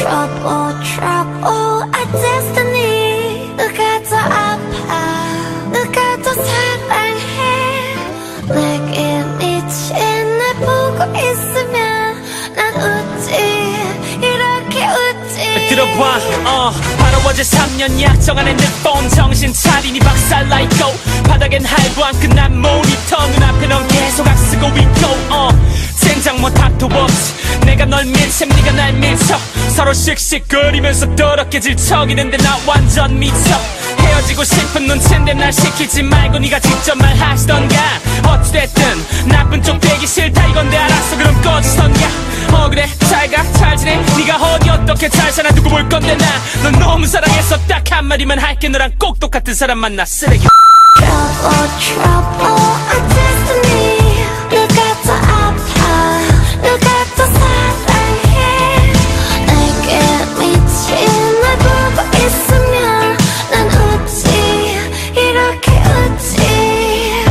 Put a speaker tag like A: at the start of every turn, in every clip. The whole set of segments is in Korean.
A: Trouble, trouble, our destiny. 누가 더 아파, 누가 더 사랑해. 내게 미친 날 보고 있으면 난 웃지, 이렇게 웃지.
B: 들어봐, 바로 어제 3년 약정 안에 내 폰 정신 차리니 박살나있고 바닥엔 할부한 끝난 모니터 눈앞에 넌 계속 악쓰고 있고 젠장 뭐 답도 없이 내가 널 밀채 네가 날 밀쳐 서로 씩씩거리면서 더럽게 질척이는데 나 완전 미쳐 헤어지고 싶은 눈치인데 날 시키지 말고 네가 직접 말하시던가 어찌됐든 나쁜 쪽 되기 싫다 이건데 알았어 그럼 꺼지던가 그래 잘가 잘 지내 네가 어디 어떻게 잘 사나 두고 볼 건데 나 넌 너무 사랑해서 딱 한마디만 할게 너랑 꼭 똑같은 사람 만나 쓰레기
A: Trouble, trouble, our destiny. 누가 더 아파, 누가 더 사랑해. 내게 미친 날 보고 있으면 난 웃지, 이렇게 웃지.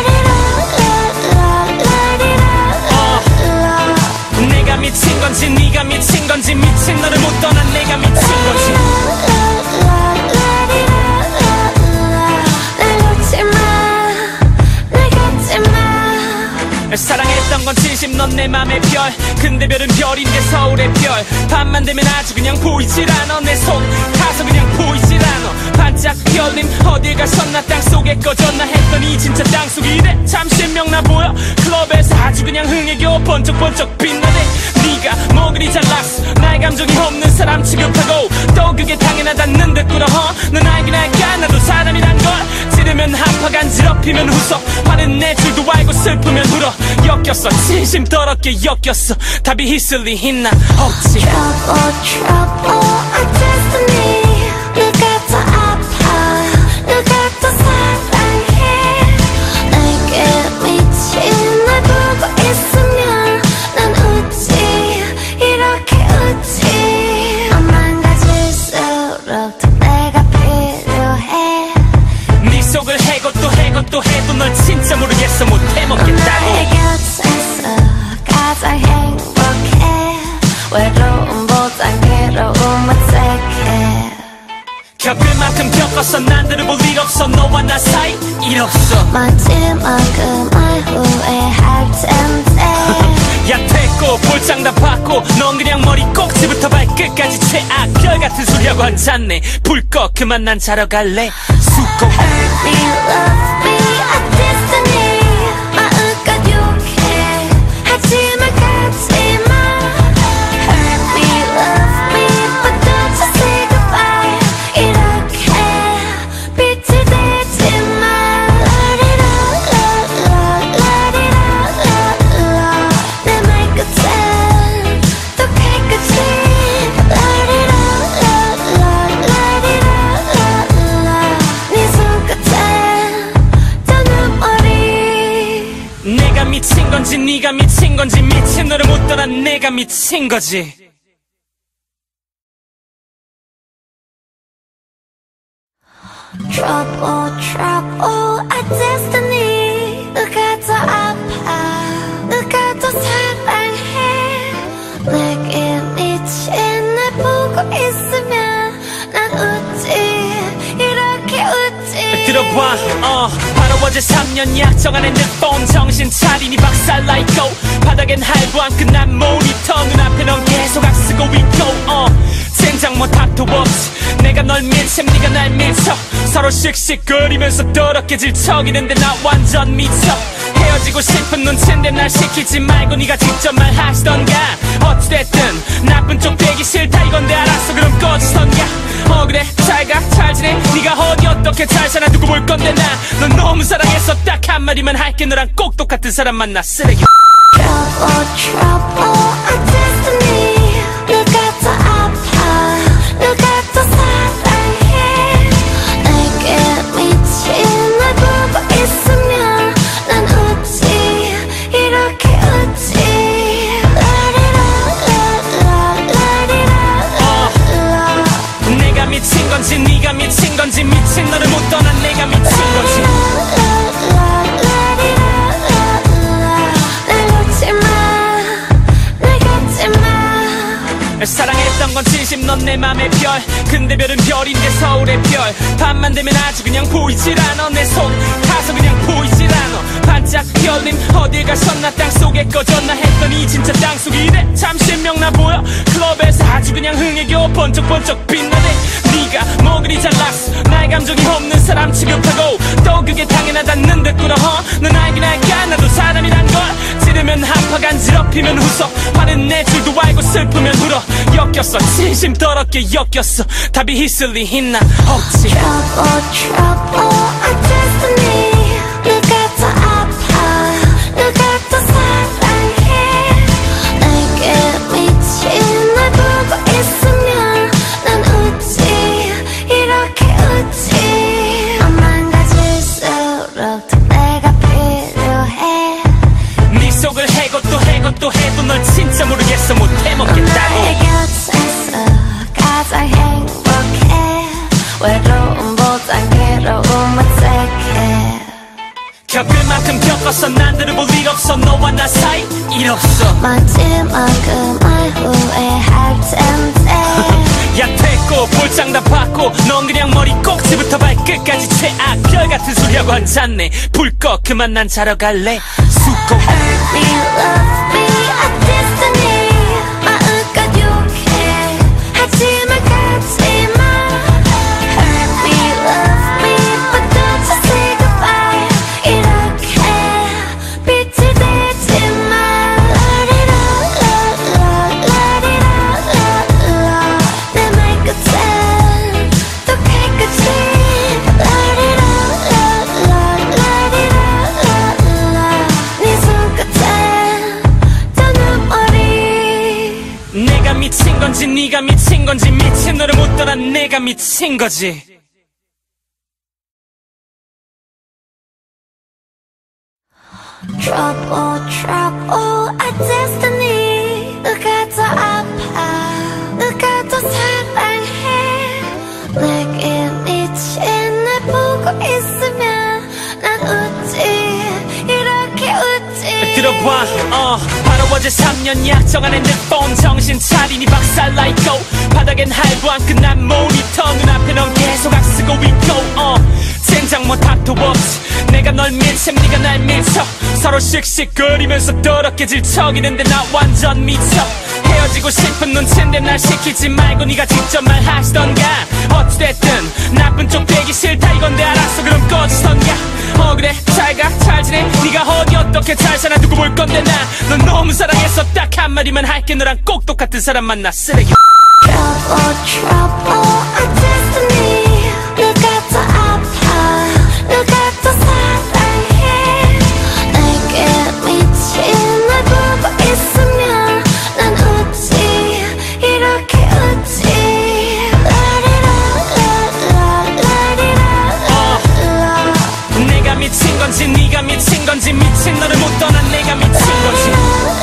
B: 내가 미친 건지 네가 미친 건지 미친 너를 못 떠난 내가 미친 건지 사랑했던 건 진심 넌 내 맘의 별 근데 별은 별인데 서울의 별 밤만 되면 아주 그냥 보이질 않아 내 속 가서 그냥 보이질 않아 반짝 별님 어딜 가셨나 땅속에 꺼졌나 했더니 진짜 땅속이래 참 신명나 보여 클럽에서 아주 그냥 흥에 겨워 번쩍번쩍 빛나네 네가 뭐 그리 잘났어 나의 감정이 없는 사람 취급하고 또 그게 당연하다는 듯구나 넌 알긴 알까 나도 사람이란 걸 찌르면 한파 간지럽히면 웃어 화는 내 줄도 알고 슬프면 울어 엮였어 진심 더럽게 엮였어 답이 있을리 있나 없지
A: Trouble, trouble, our destiny. 누가 더 아파, 누가 더 사랑해. 내게 미친 날 보고 있으면 난 웃지, 이렇게 웃지. 망가질수록 더 내가 필요해.
B: 네 속을 해고 또 해고 또 해도 널 진짜 모르겠어 못 해먹겠다고
A: 나의 곁에서 가장 행복해. 외로움보단 괴로움을 택해.
B: 겪을 만큼 겪었어 난 들어볼 일 없어 너와 나 사이 일 없어
A: 마지막 그 말 후회할 텐데.
B: 야 됐고 볼장 다 받고 넌 그냥 머리 꼭지부터 발끝까지 최악 별같은 소리하고 앉았네 불 꺼 그만 난 자러 갈래 수고
A: Hurt me, love me, a destiny. 마음껏 욕해 하지만 가지마. Hurt me, love me, but don't just say goodbye. 이렇게 빛을 내지마. 내 말끝엔 또 깨끗이. 네 손끝엔 또 눈물이.
B: 내가 미친 건지 네가 미친 건지 미친 너를 못 떠난 내가 미친 거지
A: Trouble, trouble, our destiny. 누가 더 아파, 누가 더 사랑해. 내게 미친 날 보고 있으면 난 웃지, 이렇게 웃지.
B: 들어봐 바로 어제 3년 약정 안에 내 폰 정신 차리니 박살나있고 바닥엔 할부한 끝난 모니터 눈앞에 넌 계속 악쓰고 있고 젠장 뭐 답도 없이 내가 널 밀채 네가 날 밀쳐 서로 씩씩거리면서 더럽게 질척이는데 나 완전 미쳐 헤어지고 싶은 눈치인데 날 시키지 말고 네가 직접 말하시던가 어찌됐든 나쁜 쪽 되기 싫다 이건데 알았어 그럼 꺼지던가 그래 잘가 잘 지내 네가 어디 어떻게 잘 사나 두고 볼 건데 나 넌 너무 사랑해서 딱 한마디만 할게 너랑 꼭 똑같은 사람 만나 쓰레기
A: Trouble, trouble, our destiny. 누가 더 아파, 누가 더 사랑해. 내게 미친 날 보고 있으면 난 웃지, 이렇게 웃지.
B: 내가 미친 건지 네가 미친 건지 미친 너를 못 떠난 내가 미친 건지
A: 날 놓지 마, 날 갖지 마.
B: 사랑했던 건 진심 넌 내 맘의 별 근데 별은 별인데 서울의 별 밤만 되면 아주 그냥 보이질 않아 내 손 가서 그냥 보이질 않아 반짝 별님 어딜 가셨나 땅속에 꺼졌나 했더니 진짜 땅속이래 참 신명나 보여 클럽에서 아주 그냥 흥에 겨워 번쩍번쩍 빛나네 네가 뭐 그리 잘났어 나의 감정이 없는 사람 취급하고 또 그게 당연하다는 듯 꿇어 넌 알긴 알까 나도 사람이란 걸 찌르면 아파 간지럽히면 웃어 화는 내 줄도 알고 슬프면 울어 엮였어 진심 더럽게 엮였어 답이 있을리 있나 없지
A: Trouble, trouble, our destiny 누가 더 아파 누가 더 사랑해 내게 미친 날 보고 있으면 난 웃지 이렇게 웃지 맘만 가질수록 더 내가 필요해
B: 네 속을 해고 또 해고 또 해도 널 진짜 모르겠어 못 해먹겠다고
A: 나의 곁에서 가장 행복해 외로움보단 괴로움을 택해
B: 겪을 만큼 겪었어 난들을 볼 일 없어 너와 나 사이 일 없어
A: 마지막은 말 후회할 텐데
B: 야 됐고 볼장 다 받고 넌 그냥 머리 꼭지부터 발끝까지 최악 별같은 소리하고 앉았네 불 꺼 그만 난 자러 갈래 수고
A: Hurt me, love me, a destiny 마음껏 욕해 하지만 가지마 Hurt me, love me, but don't you say goodbye 이렇게 빛을 내지마 라리라라라라라라 내 말 끝엔 또 깨끗이 라리라라라라라라 네 손끝엔 또 눈물이
B: 내가 미친 건지 네가 미친 건지 미친 너를 못 떠나 내가 미친 거지
A: Trouble, trouble, our destiny 누가 더 아파 누가 더 사랑해 내게 미친 날 보고 있으면 난 웃지 이렇게 웃지
B: 들어봐 바로 어제 3년 약정 안에 내 폰 정신 차리니 박살나 있고 바닥엔 할부한 끝난 모니터 눈앞에 넌 계속 악쓰고 있고 젠장 뭐 답도 없지 내가 널 밀쳐 네가 날 밀쳐 서로 씩씩거리면서 더럽게 질척이는데 나 완전 미쳐 헤어지고 싶은 눈치인데 날 시키지 말고 네가 직접 말하시던가 어찌됐든 나쁜 쪽 되기 싫다 이건데 알았어 그럼 꺼지던가 그래 잘가 잘 지내 네가 어디 어떻게 잘 사나 두고 볼 건데 나 넌 너무 사랑해서 딱 한마디만 할게 너랑 꼭 똑같은 사람 만나 쓰레기
A: Trouble, trouble, our destiny 누가 더 아파 누가 더 사랑해 내게 미친 날 보고 있으면 난 웃지 이렇게 웃지 라리라라라라라라
B: 내가 미친 건지 네가 미친 건지 미친 너를 못 떠나 내가 미친 거지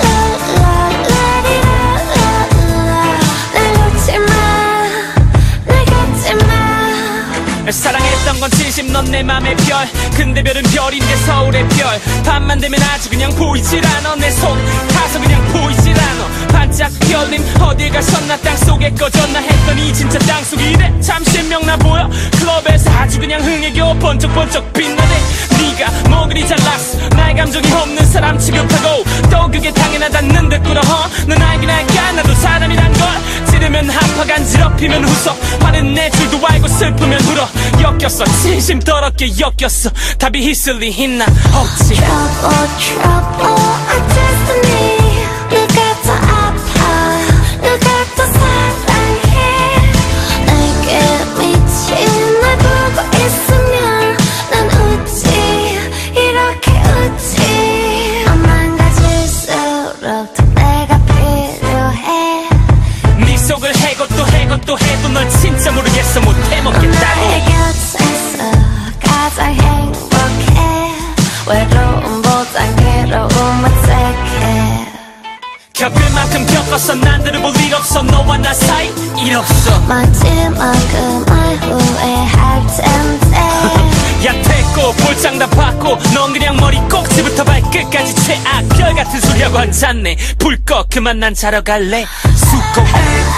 B: 사랑했던 건 진심 넌 내 맘의 별 근데 별은 별인데 서울의 별 밤만 되면 아주 그냥 보이질 않아 내 손 가서 그냥 보이질 않아 반짝 별님 어딜 가셨나 땅속에 꺼졌나 했더니 진짜 땅속이래 참 신명나 보여 클럽에서 아주 그냥 흥에 겨워 번쩍번쩍 빛나네 네가 뭐 그리 잘났어 나의 감정이 없는 사람 취급하고 또 그게 당연하다는 듯 꿇어 넌 알긴 알까 나도 사람이란 걸 찌르면 아파 간지럽히면 웃어 화는 내 줄도 알고 슬프면 울어 엮였어 진심 더럽게 엮였어 답이 있을리 있나 없지
A: Trouble, trouble, our destiny 누가 더 아파 누가 더 사랑해 내게 미친 날 보고 있으면 난 웃지 이렇게 웃지 맘만 가질수록 더 내가 필요해
B: 네 속을 해고 또 해고 또 해도 널 진짜 모르겠어 못 해먹겠다고
A: 나의 곁에서 가장 행복해 외로움보단 괴로움을 택해
B: 겪을 만큼 겪었어 난들을 볼 일 없어 너와 나 사이 일 없어
A: 마지막은 말 후회할 텐데
B: 야 됐고 볼장 다 받고 넌 그냥 머리 꼭지부터 발끝까지 최악 별같은 소리하고 앉았네 불 꺼 그만 난 자러 갈래 수고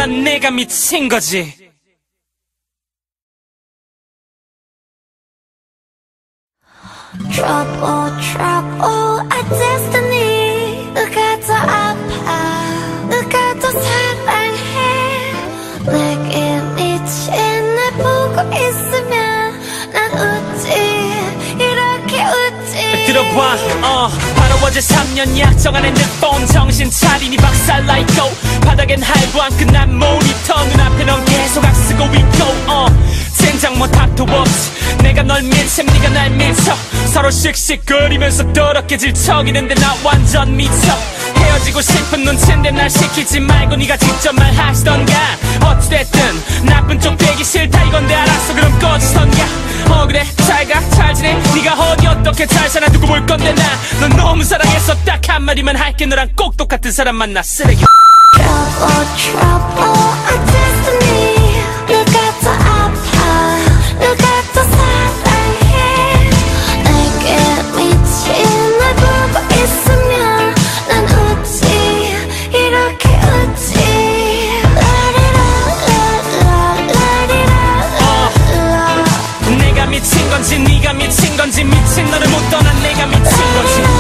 B: 떠난 내가 미친 거지.
A: Trouble, trouble, our destiny. 누가 더 아파, 누가 더 사랑해. 내게 미친 날 보고 있으면 난 웃지, 이렇게 웃지.
B: 들어봐, 바로 어제 3년 약정 안에 내 폰 정신 차리니 박살나 있고 바닥엔 할부한 끝난 모니터 눈앞에 넌 계속 악쓰고 있고 젠장 뭐 닥터 없이 내가 널 밀쳐 네가 날 밀쳐 서로 씩씩거리면서 더럽게 질척이는데 나 완전 미쳐 헤어지고 싶은 눈치인데 날 시키지 말고 네가 직접 말하시던가 어찌됐든 나쁜 쪽 되기 싫다 이건데 알았어 그럼 꺼지던가 그래 잘가 잘 지내 네가 어디 어떻게 잘 사나 두고 볼 건데 나 넌 너무 사랑해서 딱 한마디만 할게 너랑 꼭 똑같은 사람 만나 쓰레기
A: Trouble, trouble, our destiny. 누가 더 아파, 누가 더 사랑해. 내게 미친 날 보고 있으면 난 웃지, 이렇게 웃지.
B: 내가 미친 건지 네가 미친 건지 미친 너를 못 떠난 내가 미친 거지.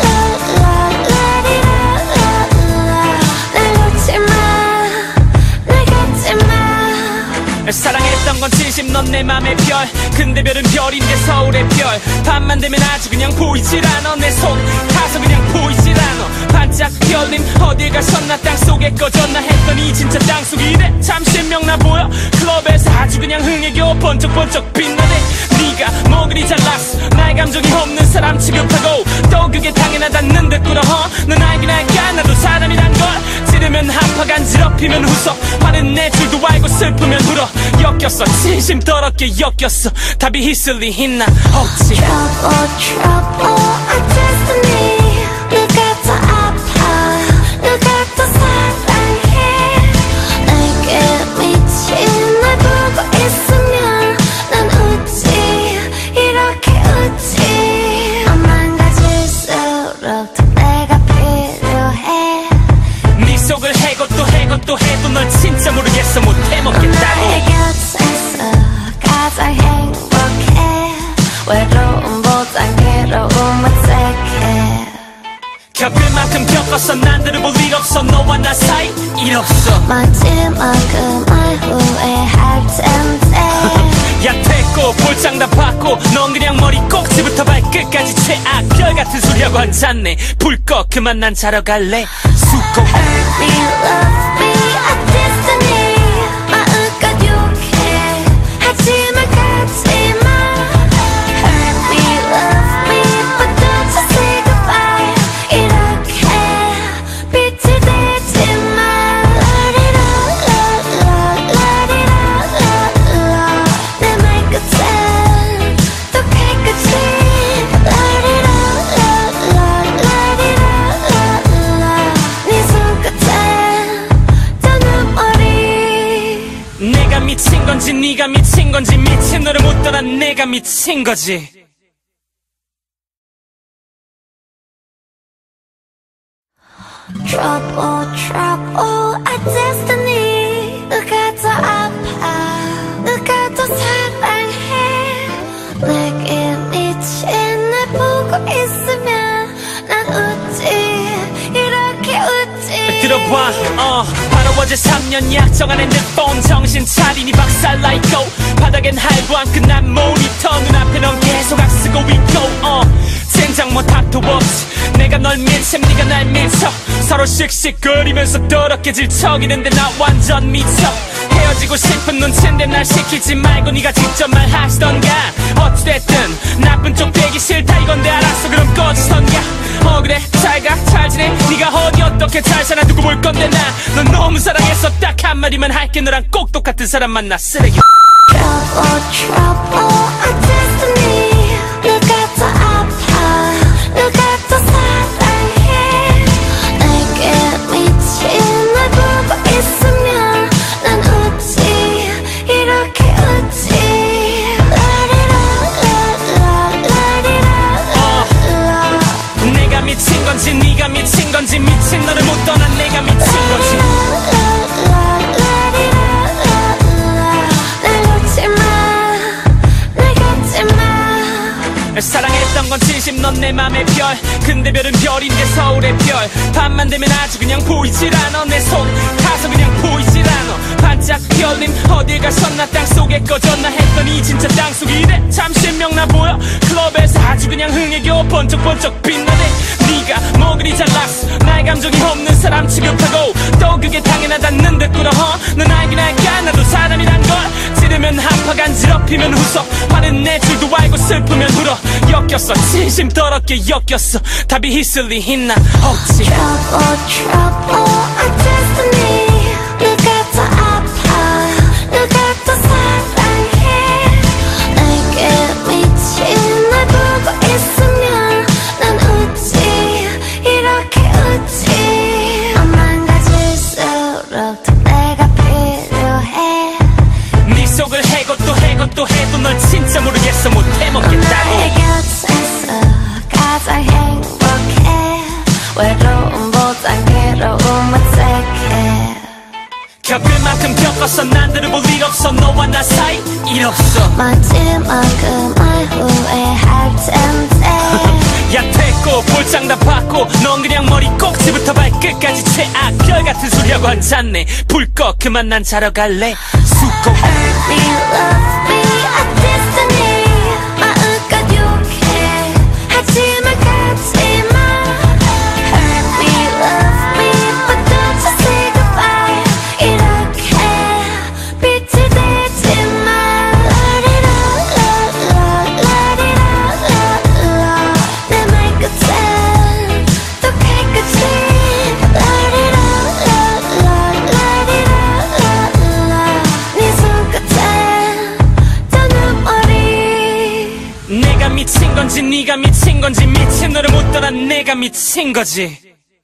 B: 사랑했던 건 진심 넌 내 맘의 별 근데 별은 별인데 서울의 별 밤만 되면 아주 그냥 보이질 않아 내 손 가서 그냥 보이질 않아 반짝 별님 어딜 가셨나 땅속에 꺼졌나 했더니 진짜 땅속이래 참 신명나 보여 클럽에서 아주 그냥 흥에 겨워 번쩍번쩍 빛나네 네가 뭐 그리 잘났어 나의 감정이 없는 사람 취급하고 또 그게 당연하다는 듯 꿇어 넌 알긴 알까 나도 사람이란 걸 찌르면 한파 간지럽히면 웃어 화는 내 줄도 알고 슬프면 울어 엮였어 진심 더럽게 엮였어 답이 있을리 있나 없지
A: Trouble, trouble, our destiny. 누가 더 아파, 누가 더 사랑해. 내게 미친 날 보고 있으면 난 웃지, 이렇게 웃지. 맘만 가질수록 더 내가 필요해.
B: 네 속을 해고 또 해고 또 해도 널 진짜 모르겠어 못 해먹겠다고
A: 나의 곁에서 가장 행복해. 외로움보단 괴로움을 택해.
B: 겪을 만큼 겪었어 난들을 볼 일 없어 너와 나 사이 일 없어
A: 마지막은 말 후회할 텐데.
B: 야 됐고 볼장 다 받고 넌 그냥 머리 꼭지부터 발끝까지 최악 별같은 소리하고 앉았네 불 꺼 그만 난 자러 갈래 수고
A: Hurt me, love me, a destiny. 마음껏 욕해 하지만 가지마. Hurt me, love me, but don't you say goodbye. 이렇게 빛을 내지마. 내 말끝엔 또 깨끗이. 네 손끝엔 또 눈물이.
B: 내가 미친 건지 네가 미친 건지 미친 너를 못 떠난 내가 미친 거지
A: Trouble, trouble, our destiny. 누가 더 아파, 누가 더 사랑해. 내게 미친 날 보고 있으면 난 웃지, 이렇게 웃지.
B: 들어봐 바로 어제 3년 약정 안에 내 폰 정신 차리니 박살나 있고 바닥엔 할부한 끝난 모니터 눈앞에 넌 계속 악쓰고 있고 젠장 뭐 닥터 없이 내가 널 밀쳐 네가 날 밀쳐 서로 씩씩거리면서 더럽게 질척이는데 나 완전 미쳐 헤어지고 싶은 눈치인데 날 시키지 말고 네가 직접 말하시던가 어찌됐든 나쁜 쪽 되기 싫다 이건데 알았어 그럼 꺼지던가 그래 잘가 잘 지내 네가 어디 어떻게 잘 사나 두고 볼 건데 나 넌 너무 사랑해서 딱 한마디만 할게 너랑 꼭 똑같은 사람 만나 쓰레기
A: Trouble, trouble, our destiny. 누가 더 아파, 누가 더 사랑해. 내게 미친 날 보고 있으면 난 웃지, 이렇게 웃지.
B: 내가 미친 건지 네가 미친 건지 미친 너를 못 떠난 내가 미친 거지 내 맘의 별 근데 별은 별인데 서울의 별 밤만 되면 아주 그냥 보이질 않아 내 손 가서 그냥 보이질 않아 반짝 별님 어딜 가셨나 땅속에 꺼졌나 했더니 진짜 땅속이래 참 신명나 보여 클럽에서 아주 그냥 흥에 겨워 번쩍번쩍 빛나네 네가 뭐 그리 잘났어 나의 감정이 없는 사람 취급하고 또 그게 당연하다는 듯 꿇어 넌 알긴 할까 나도 사람이란 걸 찌르면 한파 간지럽히면 웃어 화는 내 줄도 알고 슬프면 울어 엮였어 진심 더럽게 엮였어 답이 있을리 있나 없지
A: Trouble, trouble, our destiny 누가 더 아파 누가 더 사랑해 내게 미친 날 보고 있으면 난 웃지 이렇게 웃지 맘만 가질수록 더 내가 필요해
B: 네 속을 해고 또 해고 또 해도 널 진짜 모르겠어 못 해먹겠다고
A: 나의 곁에서 가장 행복해 외로움보단 괴로움을 택해
B: 겪을 만큼 겪었어 난 들어볼 일 없어 너와 나 사이 일 없어
A: 마지막은 말 후회할 텐데
B: 야 됐고 볼장 다 받고 넌 그냥 머리 꼭지부터 발끝까지 최악 별같은 소리하고 앉았네 불 꺼 그만 난 자러 갈래 수고
A: Hurt me, love me, a destiny 마음껏 욕해 하지만 가지마 Hurt me, love me, but don't you say goodbye 이렇게 빛을 내지마 라리라라라라라라 내 말끝엔 또 깨끗이 라리라라라라라라 네 손끝엔 또 눈물이
B: 내가 미친 건지 네가 미친 건지 미친 너를 못 떠나 내가 미친 거지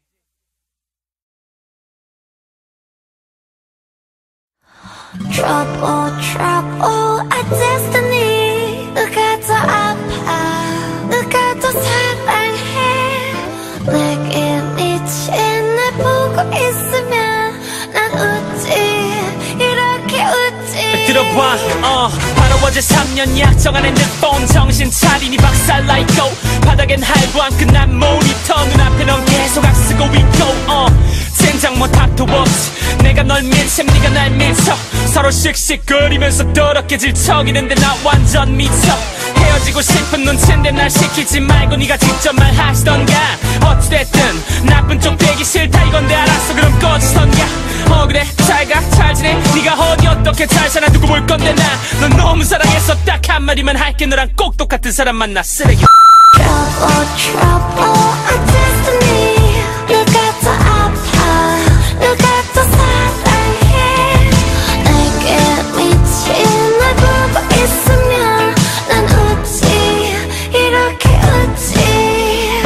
A: Trouble, trouble, our destiny 누가 더 아파 누가 더 사랑해 내게 미친 날 보고 있으면 난 웃지 이렇게 웃지
B: 들어봐 바로 어제 3년 약정 안에 내 폰 정신 차리니 박살나 있고 바닥엔 할부한 끝난 모니터 눈앞에 넌 계속 악쓰고 있고 젠장 뭐 답도 없지 내가 널 밀침 네가 날 밀쳐 서로 씩씩거리면서 더럽게 질척이는데 나 완전 미쳐 헤어지고 싶은 눈치인데 날 시키지 말고 네가 직접 말하시던가 어찌됐든 나쁜 쪽 되기 싫다 이건데 알았어 그럼 꺼지던가 그래 잘가 잘 지내 네가 어디 어떻게 잘 사나 두고 볼 건데 나 넌 너무 사랑했어 딱 한마디만 할게 너랑 꼭 똑같은 사람 만나 쓰레기
A: Trouble, trouble, our destiny 누가 더 아파 누가 더 사랑해 내게 미친 날 보고 있으면 난 웃지 이렇게 웃지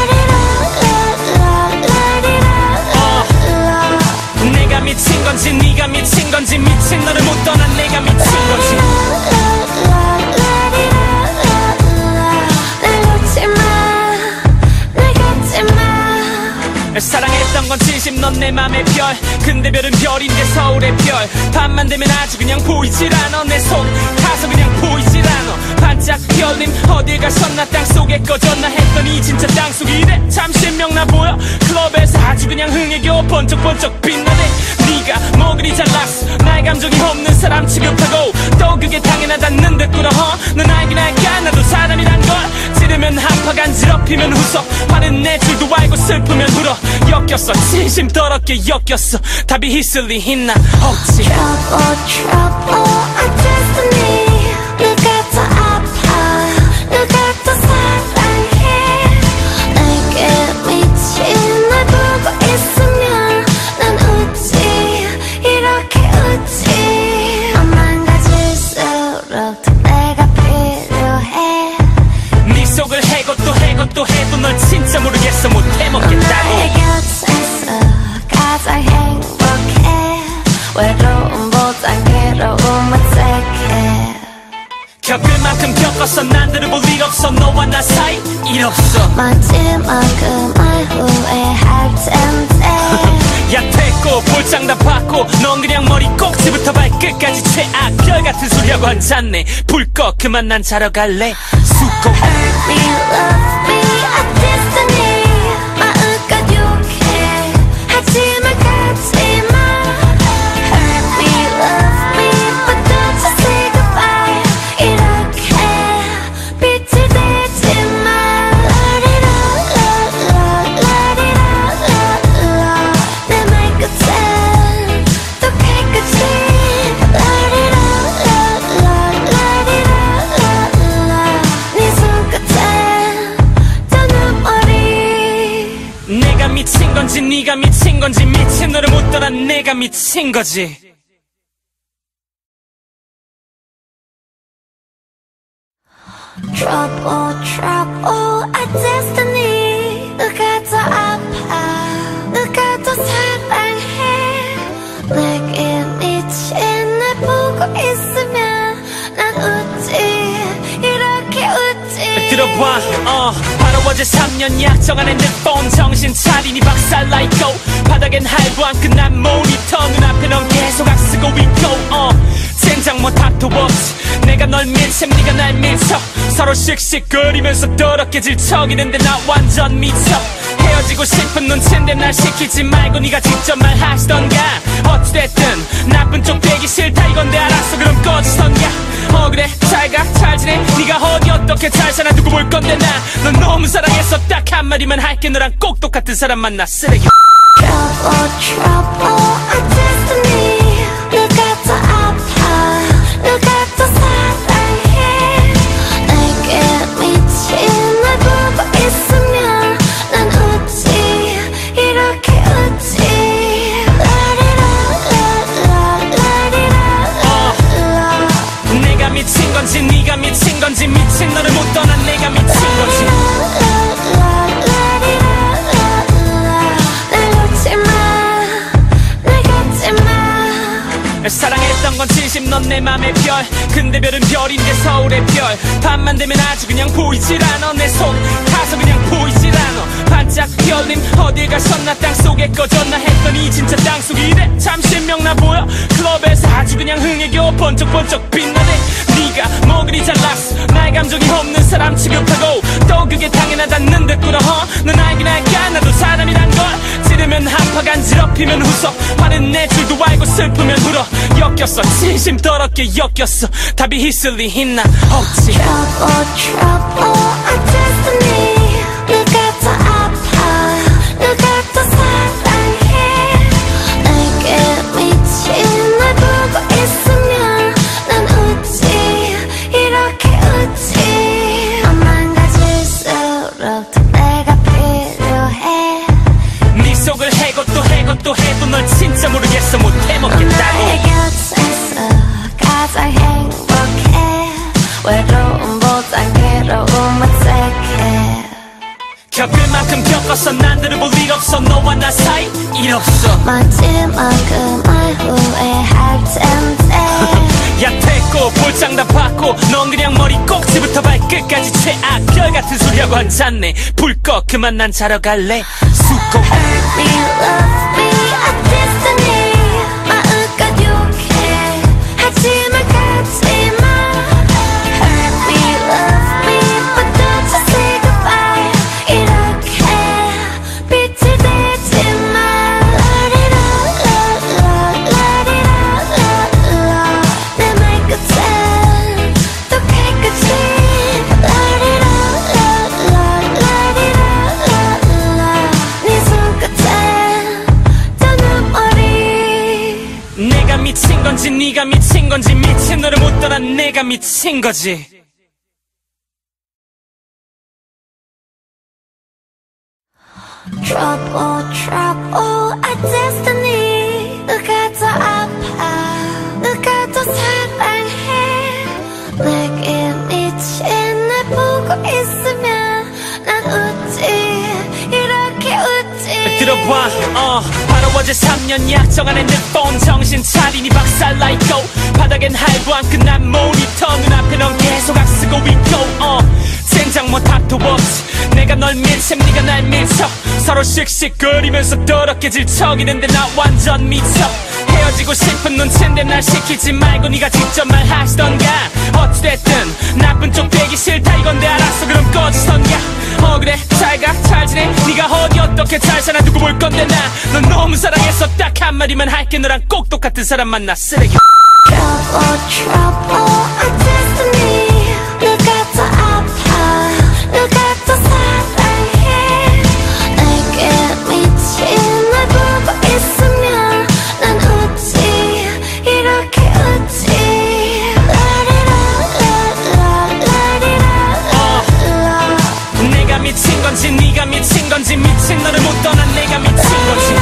A: 라리라라라라라
B: 내가 미친 건지 네가 미친 건지 미친 너를 못 떠나 내가 미친 거지 사랑했던 건 진심 넌 내 맘의 별 근데 별은 별인데 서울의 별 밤만 되면 아주 그냥 보이질 않아 내 손 가서 그냥 보이질 않아 반짝 별님 어딜 가셨나 땅속에 꺼졌나 했더니 진짜 땅속이래 참 신명나 보여 클럽에서 아주 그냥 흥에 겨워 번쩍번쩍 빛나네 네가 뭐 그리 잘났어 나의 감정이 없는 사람 취급하고 또 그게 당연하다는 듯 꿇어 넌 알긴 할까 나도 사람이란 걸 찌르면 한파 간지럽히면 웃어 화는 내 줄도 알고 슬프면 울어 엮였어 진심 더럽게 엮였어 답이 있을리 있나 없지
A: Trouble, trouble, our destiny 누가 더 아파 누가 더 사랑해 내게 미친 날 보고 있으면 난 웃지 이렇게 웃지 맘만 가질수록 더 내가 필요해
B: 네 속을 해고 또 해고 또 해도 널 진짜 모르겠어 못 해먹겠다고
A: 나의 곁에서 가장 행복해 외로움보단 괴로움을 택해
B: 겪을 만큼 겪었어 난 들어볼 일 없어 너와 나 사이 일 없어
A: 마지막은 말 후회할 텐데
B: 야 됐고 볼장 다 받고 넌 그냥 머리 꼭지부터 발끝까지 최악 별같은 소리하고 앉았네 불 꺼 그만 난 자러 갈래 수고
A: Hurt me, love me,
B: 건지 네가 미친 건지 미친 너를 못 떠나 내가 미친 거지.
A: Trouble, trouble, our destiny. 누가 더 아파, 누가 더 사랑해. 내게 미친 날 보고 있으면 난 웃지, 이렇게 웃지.
B: 들어봐, 바로 어제 3년 약정 안에 내 폰 정신 차리니 박살나 있고 바닥엔 할부한 끝난 모니터 눈앞에 넌 계속 악쓰고 있고 젠장 뭐 닥터 없지 내가 널 밀셈 네가 날 밀쳐 서로 씩씩거리면서 더럽게 질척이는데 나 완전 미쳐 헤어지고 싶은 눈치인데 날 시키지 말고 네가 직접 말하시던가 어찌됐든 나쁜 쪽 되기 싫다 이건데 알았어 그럼 꺼지던가 그래 잘가 잘 지내 네가 어디 어떻게 잘 사나 두고 볼 건데 나 넌 너무 사랑해서 딱 한마디만 할게 너랑 꼭 똑같은 사람 만나 쓰레기
A: Trouble, trouble, our destiny. 누가 더 아파, 누가 더 사랑해. 내게 미친 날 보고 있으면 난 웃지, 이렇게 웃지.
B: 내가 미친 건지 네가 미친 건지 미친 너를 못 떠나 내가 미친 거지. 사랑했던 건 진심 넌 내 맘의 별 근데 별은 별인데 서울의 별 밤만 되면 아주 그냥 보이질 않아 내 손 가서 그냥 보이질 않아 반짝 별님 어딜 가셨나 땅속에 꺼졌나 했더니 진짜 땅속이래 참 신명나 보여 클럽에서 아주 그냥 흥에 겨워 번쩍번쩍 빛나네 네가 뭐 그리 잘났어 나의 감정이 없는 사람 취급하고 또 그게 당연하다는 듯 꿇어 넌 알긴 알까 나도 사람이란 걸 찌르면 한파 간지럽히면 웃어 화는 내 줄도 알고 슬프면 울어 엮였어 진심 더럽게 엮였어 답이 있을리 있나 없지
A: Trouble, trouble, our destiny. 누가 더 아파, 누가 더 사랑해. 내게 미친 날 보고 있으면 난 웃지, 이렇게 웃지. 망가질수록 더 내가 필요해.
B: 네 속을 해고 또 해고 또 해도 널 진짜 모르겠어 못 해먹겠다고
A: 나의 곁에서 가장 행복해. 외로움보단 괴로움을 택해.
B: 겪을 만큼 겪었어 난들을 볼 일 없어 너와 나 사이 일 없어
A: 마지막은 말 후회할 텐데.
B: 야 됐고 볼장 다 받고 넌 그냥 머리 꼭지부터 발끝까지 최악 별같은 소리하고 앉았네 불 꺼 그만 난 자러 갈래 수고
A: Hurt me, love me, a destiny. 마음껏 욕해 하지만 가지마. Hurt me, love me, but don't you say goodbye. 이렇게 빛을 내지마. 내 말끝엔 또 깨끗이. 네 손끝엔 또 눈물이.
B: 내가 미친 건지 네가 미친 건지 미친 너를 못 떠나 내가 미친 거지
A: Trouble, trouble, our destiny. 누가 더 아파, 누가 더 사랑해. 내게 미친 날 보고 있으면 난 웃지, 이렇게 웃지.
B: 들어봐 바로 어제 3년 약정 안에 내 폰 정신 차리니 박살나 있고 바닥엔 할부한 끝난 모니터 눈앞에 넌 계속 악쓰고 있고 젠장 뭐 닥터 없지 내가 널 밀셈 네가 날 밀쳐 서로 씩씩거리면서 더럽게 질척이는데 나 완전 미쳐 헤어지고 싶은 눈치인데 날 시키지 말고 네가 직접 말하시던가 어찌됐든 나쁜 쪽 되기 싫다 이건데 알았어 그럼 꺼지던가 그래 잘가 잘 지내 네가 어디 어떻게 잘 사나 두고 볼 건데 나 넌 너무 사랑해서 딱 한마디만 할게 너랑 꼭 똑같은 사람 만나 쓰레기
A: Trouble, trouble, our destiny. 누가 더 아파, 누가 더 사랑해. 내게 미친 날 보고 있으면 난 웃지, 이렇게 웃지.
B: 내가 미친 건지 네가 미친 건지 미친 너를 못 떠난 내가 미친 거지.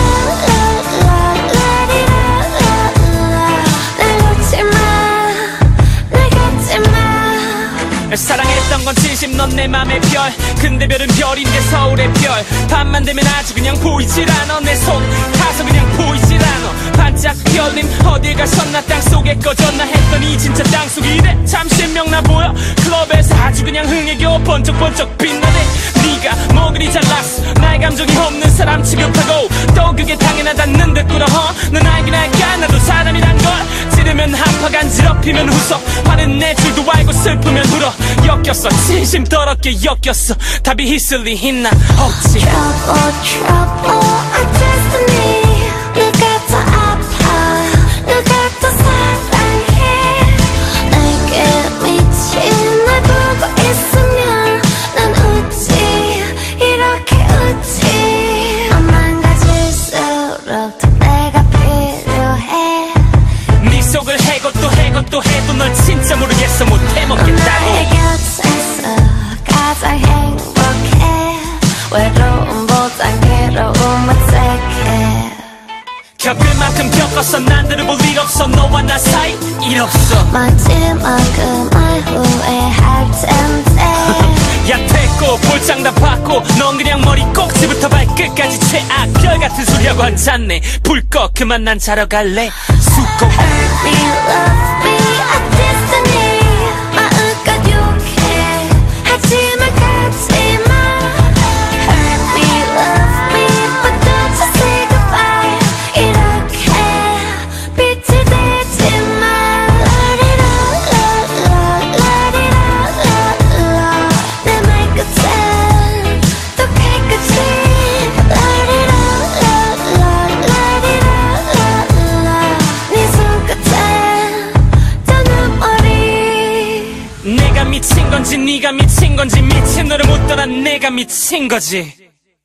B: 사랑했던 건 진심 넌 내 맘의 별. 근데 별은 별인데 서울의 별. 밤만 되면 아주 그냥 보이질 않아. 내 손 가서 그냥 보이질 않아. 반짝 별님 어딜 가셨나 땅속에 꺼졌나 했더니 진짜 땅속이래. 참 신명나 보여. 클럽에서 아주 그냥 흥에 겨워 번쩍번쩍 빛나네. 네가 뭐 그리 잘났어. 나의 감정이 없는 사람 취급하고 또 그게 당연하다는 듯구나. 넌 알긴 알까 나도 사람이란 걸. 찌르면 한파 간지럽히면 웃어. 화는 내 줄도 알고 슬프면 울어. 엮였어 진심 더럽게 엮였어. 답이 있을리 있나 없지.
A: Trouble, trouble, our destiny. 누가 더 아파, 누가 더 사랑해. 내게 미친 날 보고 있으면 난 웃지, 이렇게 웃지. 맘만 가질수록 더 내가 필요해.
B: 네 속을 해고 또 해고 또 해도 널 진짜 모르겠어 못 해먹겠다고.
A: 나의 곁에서 가장 행복해. 외로움보단 괴로움을 택해.
B: 겪을 만큼 겪었어 난 들어볼 일 없어. 너와 나 사이 일 없어.
A: 마지막 그 말 후회할 텐데.
B: 야 됐고 볼장 다 받고 넌 그냥 머리 꼭지부터 발끝까지 최악 별같은 소리하고 앉았네. 불 꺼 그만 난 자러 갈래. 수고.
A: Hurt me, love me, a destiny. 마음껏 욕해 하지만 가지마. Hurt me, love me, but don't you say goodbye. 이렇게 빛을 내지마. 라리라라라라라라. 내 말끝엔 또 깨끗이. 라리라라라라라라. 네 손끝엔 또 눈물이.
B: 내가 미친 건지 네가 미친 건지 미친 너를 못 떠난 내가 미친 거지.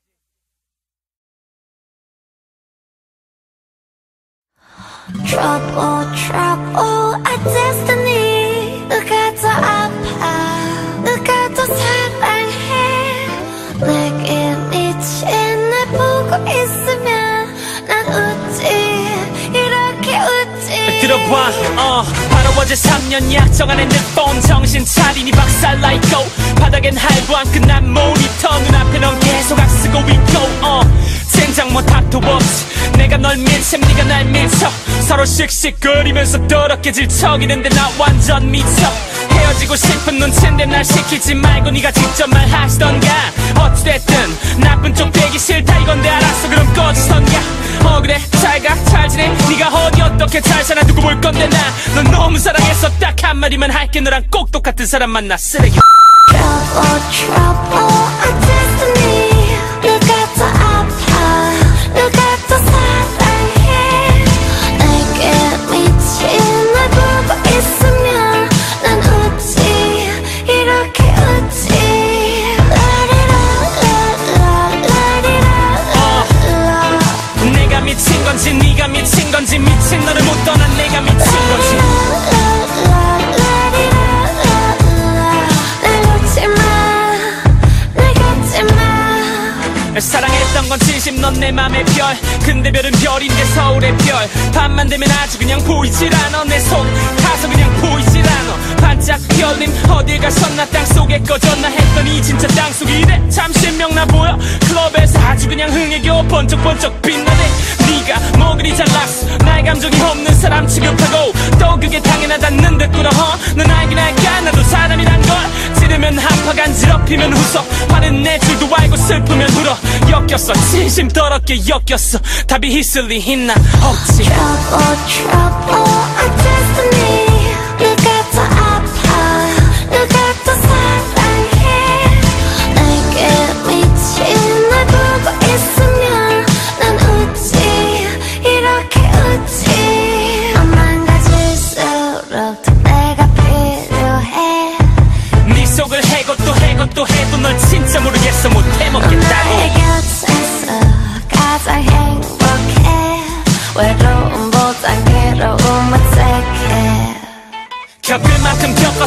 A: Trouble, trouble, our destiny. 누가 더 아파, 누가 더 사랑해. 내게 미친 날 보고 있으면 난 웃지, 이렇게 웃지.
B: 들어봐 바로 어제 3년 약정안에 내 폰 정신 차리니 박살나 있고 바닥엔 할부한 끝난 모니터 눈앞에 넌 계속 악쓰고 있고 젠장 뭐 답도 없이 내가 널 밀셈 네가 날 밀쳐 서로 씩씩거리면서 더럽게 질척이는데 나 완전 미쳐. 헤어지고 싶은 눈치인데 날 시키지 말고 네가 직접 말하시던가. 어찌됐든 나쁜 쪽 되기 싫다 이건데 알았어 그럼 꺼지던가. 그래 잘가 잘 지내. 네가 어디 어떻게 잘 사나 두고 볼 건데 나 넌 너무 사랑해서 딱 한마디만 할게. 너랑 꼭 똑같은 사람 만나 쓰레기.
A: Trouble, trouble, our destiny. 누가 더 아파, 누가 더 사랑해. 내게 미친 날 보고 있으면 난 웃지, 이렇게 웃지. 라리라라라라라.
B: 내가 미친 건지 네가 미친 건지 미친 너를 못 떠난 내가 미친 거지. 사랑했던 건 진심 넌 내 맘의 별. 근데 별은 별인데 서울의 별. 밤만 되면 아주 그냥 보이질 않아. 내 손 가서 그냥 보이질 않아. 반짝 별님 어딜 가셨나 땅속에 꺼졌나 했더니 진짜 땅속이래. 참 신명나 보여. 클럽에서 아주 그냥 흥에 겨워 번쩍번쩍 빛나네. 네가 뭐 그리 잘났어. 나의 감정이 없는 사람 취급하고 또 그게 당연하다는 듯구나. 넌 알긴 알까 나도 사람이란 걸. 찌르면 한파 간지럽히면 웃어. 화는 내 줄도 알고 슬프면 울어. 엮였어 진심 더럽게 엮였어. 답이 있을리 있나 없지.
A: Trouble, trouble, our destiny. 누가 더 아파, 누가 더 사랑해. 내게 미친 날 보고 있으면 난 웃지, 이렇게 웃지. 맘만 가질수록 더 내가 필요해.
B: 네 속을 해고 또 해고 또 해도 널 진짜 모르겠어 못 해먹겠다고.
A: 나의 곁에서 가장 행복해. 외로움보단 괴로움을 택해.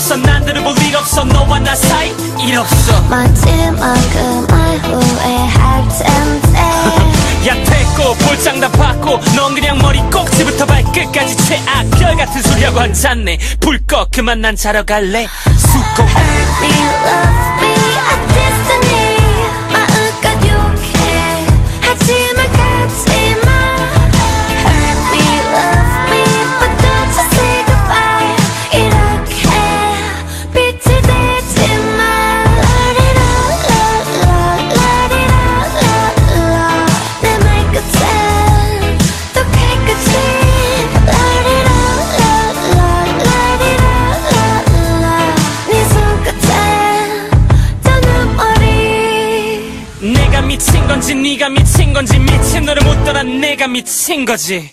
B: 겪었어. 난 들어볼 일 없어. 너와 나 사이 일 없어.
A: 마지막 그 말 후회할 텐데
B: 야 됐고 볼장 다 받고 넌 그냥 머리 꼭지부터 발끝까지 최악 별같은 소리하고 앉았네. 불 꺼 그만 난 자러 갈래. 수고
A: Hurt me, love me, a destiny 마음껏 욕해 하지만 가지마. Hurt me, love me, but don't you say goodbye. 이렇게 빛이 되지마. 내 말끝엔 또 깨끗이 네 손끝엔 또 눈물이.
B: 내가 미친 건지 네가 미친 건지 미친 너를 못 떠나 내가 미친 거지.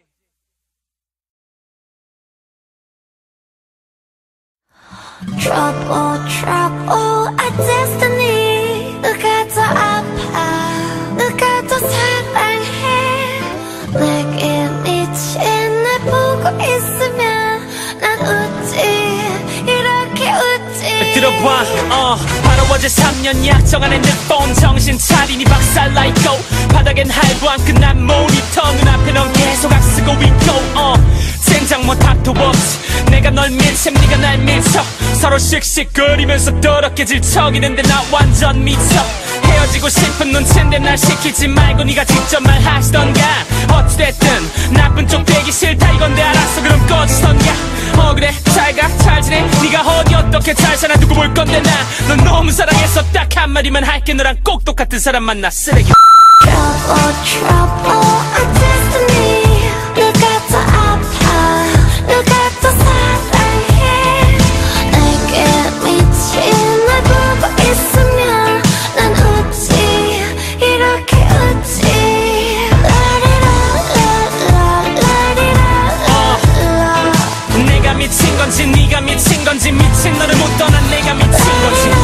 A: Trouble, trouble, a destiny. 누가 더 아파, 누가 더 사랑해. 내게 미친 날 보고 있으면 난 웃지, 이렇게 웃지.
B: 들어봐 바로 어제 3년 약정안에 내 폰 정신 차리니 박살나 있고 바닥엔 할부한 끝난 모니터 눈앞에 넌 계속 앞서고 있고 젠장 뭐 답도 없이 내가 널 밀쳐 네가 날 밀쳐 서로 씩씩거리면서 더럽게 질척이는데 나 완전 미쳐. 헤어지고 싶은 눈치인데 날 시키지 말고 네가 직접 말하시던가. 어찌됐든 나쁜 쪽 되기 싫다 이건데 알았어 그럼 꺼지던가. 그래 잘가 잘 지내. 네가 어디 어떻게 잘 사나 두고 볼 건데 나 넌 너무 사랑해서 딱 한마디만 할게. 너랑 꼭 똑같은 사람 만나 쓰레기.
A: Trouble, trouble, a destiny. 누가 더 아파, 누가 더 사랑해. 내게 미친 날 보고 있으면 난 웃지, 이렇게 웃지.
B: 내가 미친 건지 네가 미친 건지 미친 너를 못 떠나 내가 미친 거지.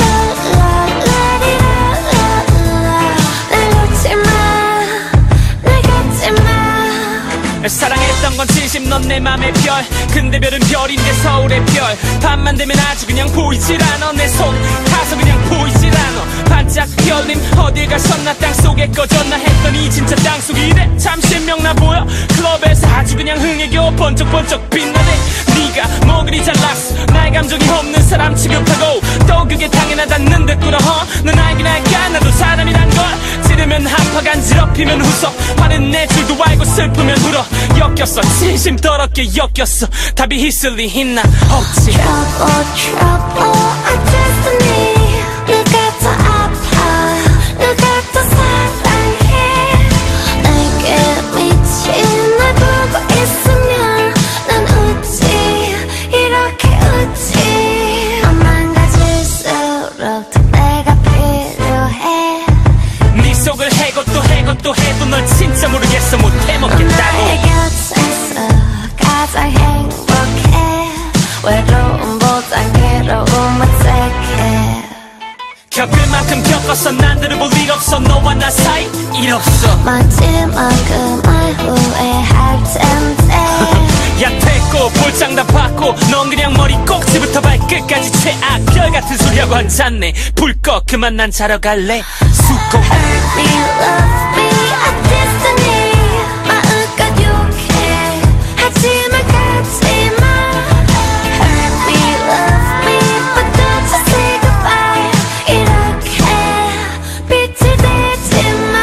B: 사랑했던 건 진심 넌 내 맘의 별. 근데 별은 별인데 서울의 별. 밤만 되면 아주 그냥 보이질 않아. 내 손 가서 그냥 보이질 않아. 반짝 별님 어딜 가셨나 땅속에 꺼졌나 했더니 진짜 땅속이래. 참 신명나 보여. 클럽에서 아주 그냥 흥에 겨워 번쩍번쩍 빛나네. 네가 뭐 그리 잘났어. 나의 감정이 없는 사람 취급하고 또 그게 당연하다는 듯구나. 넌 알긴 알까 나도 사람이란 걸. 찌르면 한파 간지럽히면 웃어. 화는 내 줄도 알고 슬프면 울어. 엮였어 진심 더럽게 엮였어. 답이 있을 리 있나 없지.
A: Trouble, trouble, a destiny. 누가 더 아파, 누가 더 사랑해. 내게 미친 날 보고 있으면 난 웃지, 이렇게 웃지. 망가질수록 더 내가 필요해.
B: 네 속을 해고 또 해고 또 해도 널 진짜 모르겠어 못 해먹겠다고.
A: 나의 곁에서 가장 행복해. 외로움보단 괴로움을 택해.
B: 겪을 만큼 겪었어. 난 들어볼 일 없어. 너와 나 사이 일 없어.
A: 마지막 그 말 후회할 텐데
B: 야 됐고 볼장 다 받고 넌 그냥 머리 꼭지부터 발끝까지 최악 별같은 소리하고 앉았네. 불 꺼 그만 난 자러 갈래. 수고
A: Hurt me, love me, a destiny 마음껏 욕해 하지만 가지마. Hurt me, love me, but don't you say goodbye. 이렇게 빛이 되지마.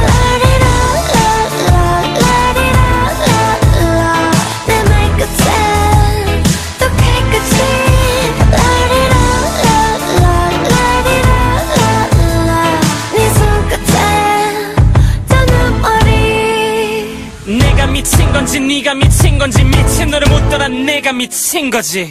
A: 내 말끝엔 또 깨끗이 네 손끝엔 또 눈물이.
B: 내가 미친 건지 네가 미친 건지 미친 너를 못 떠나 내가 미친 거지.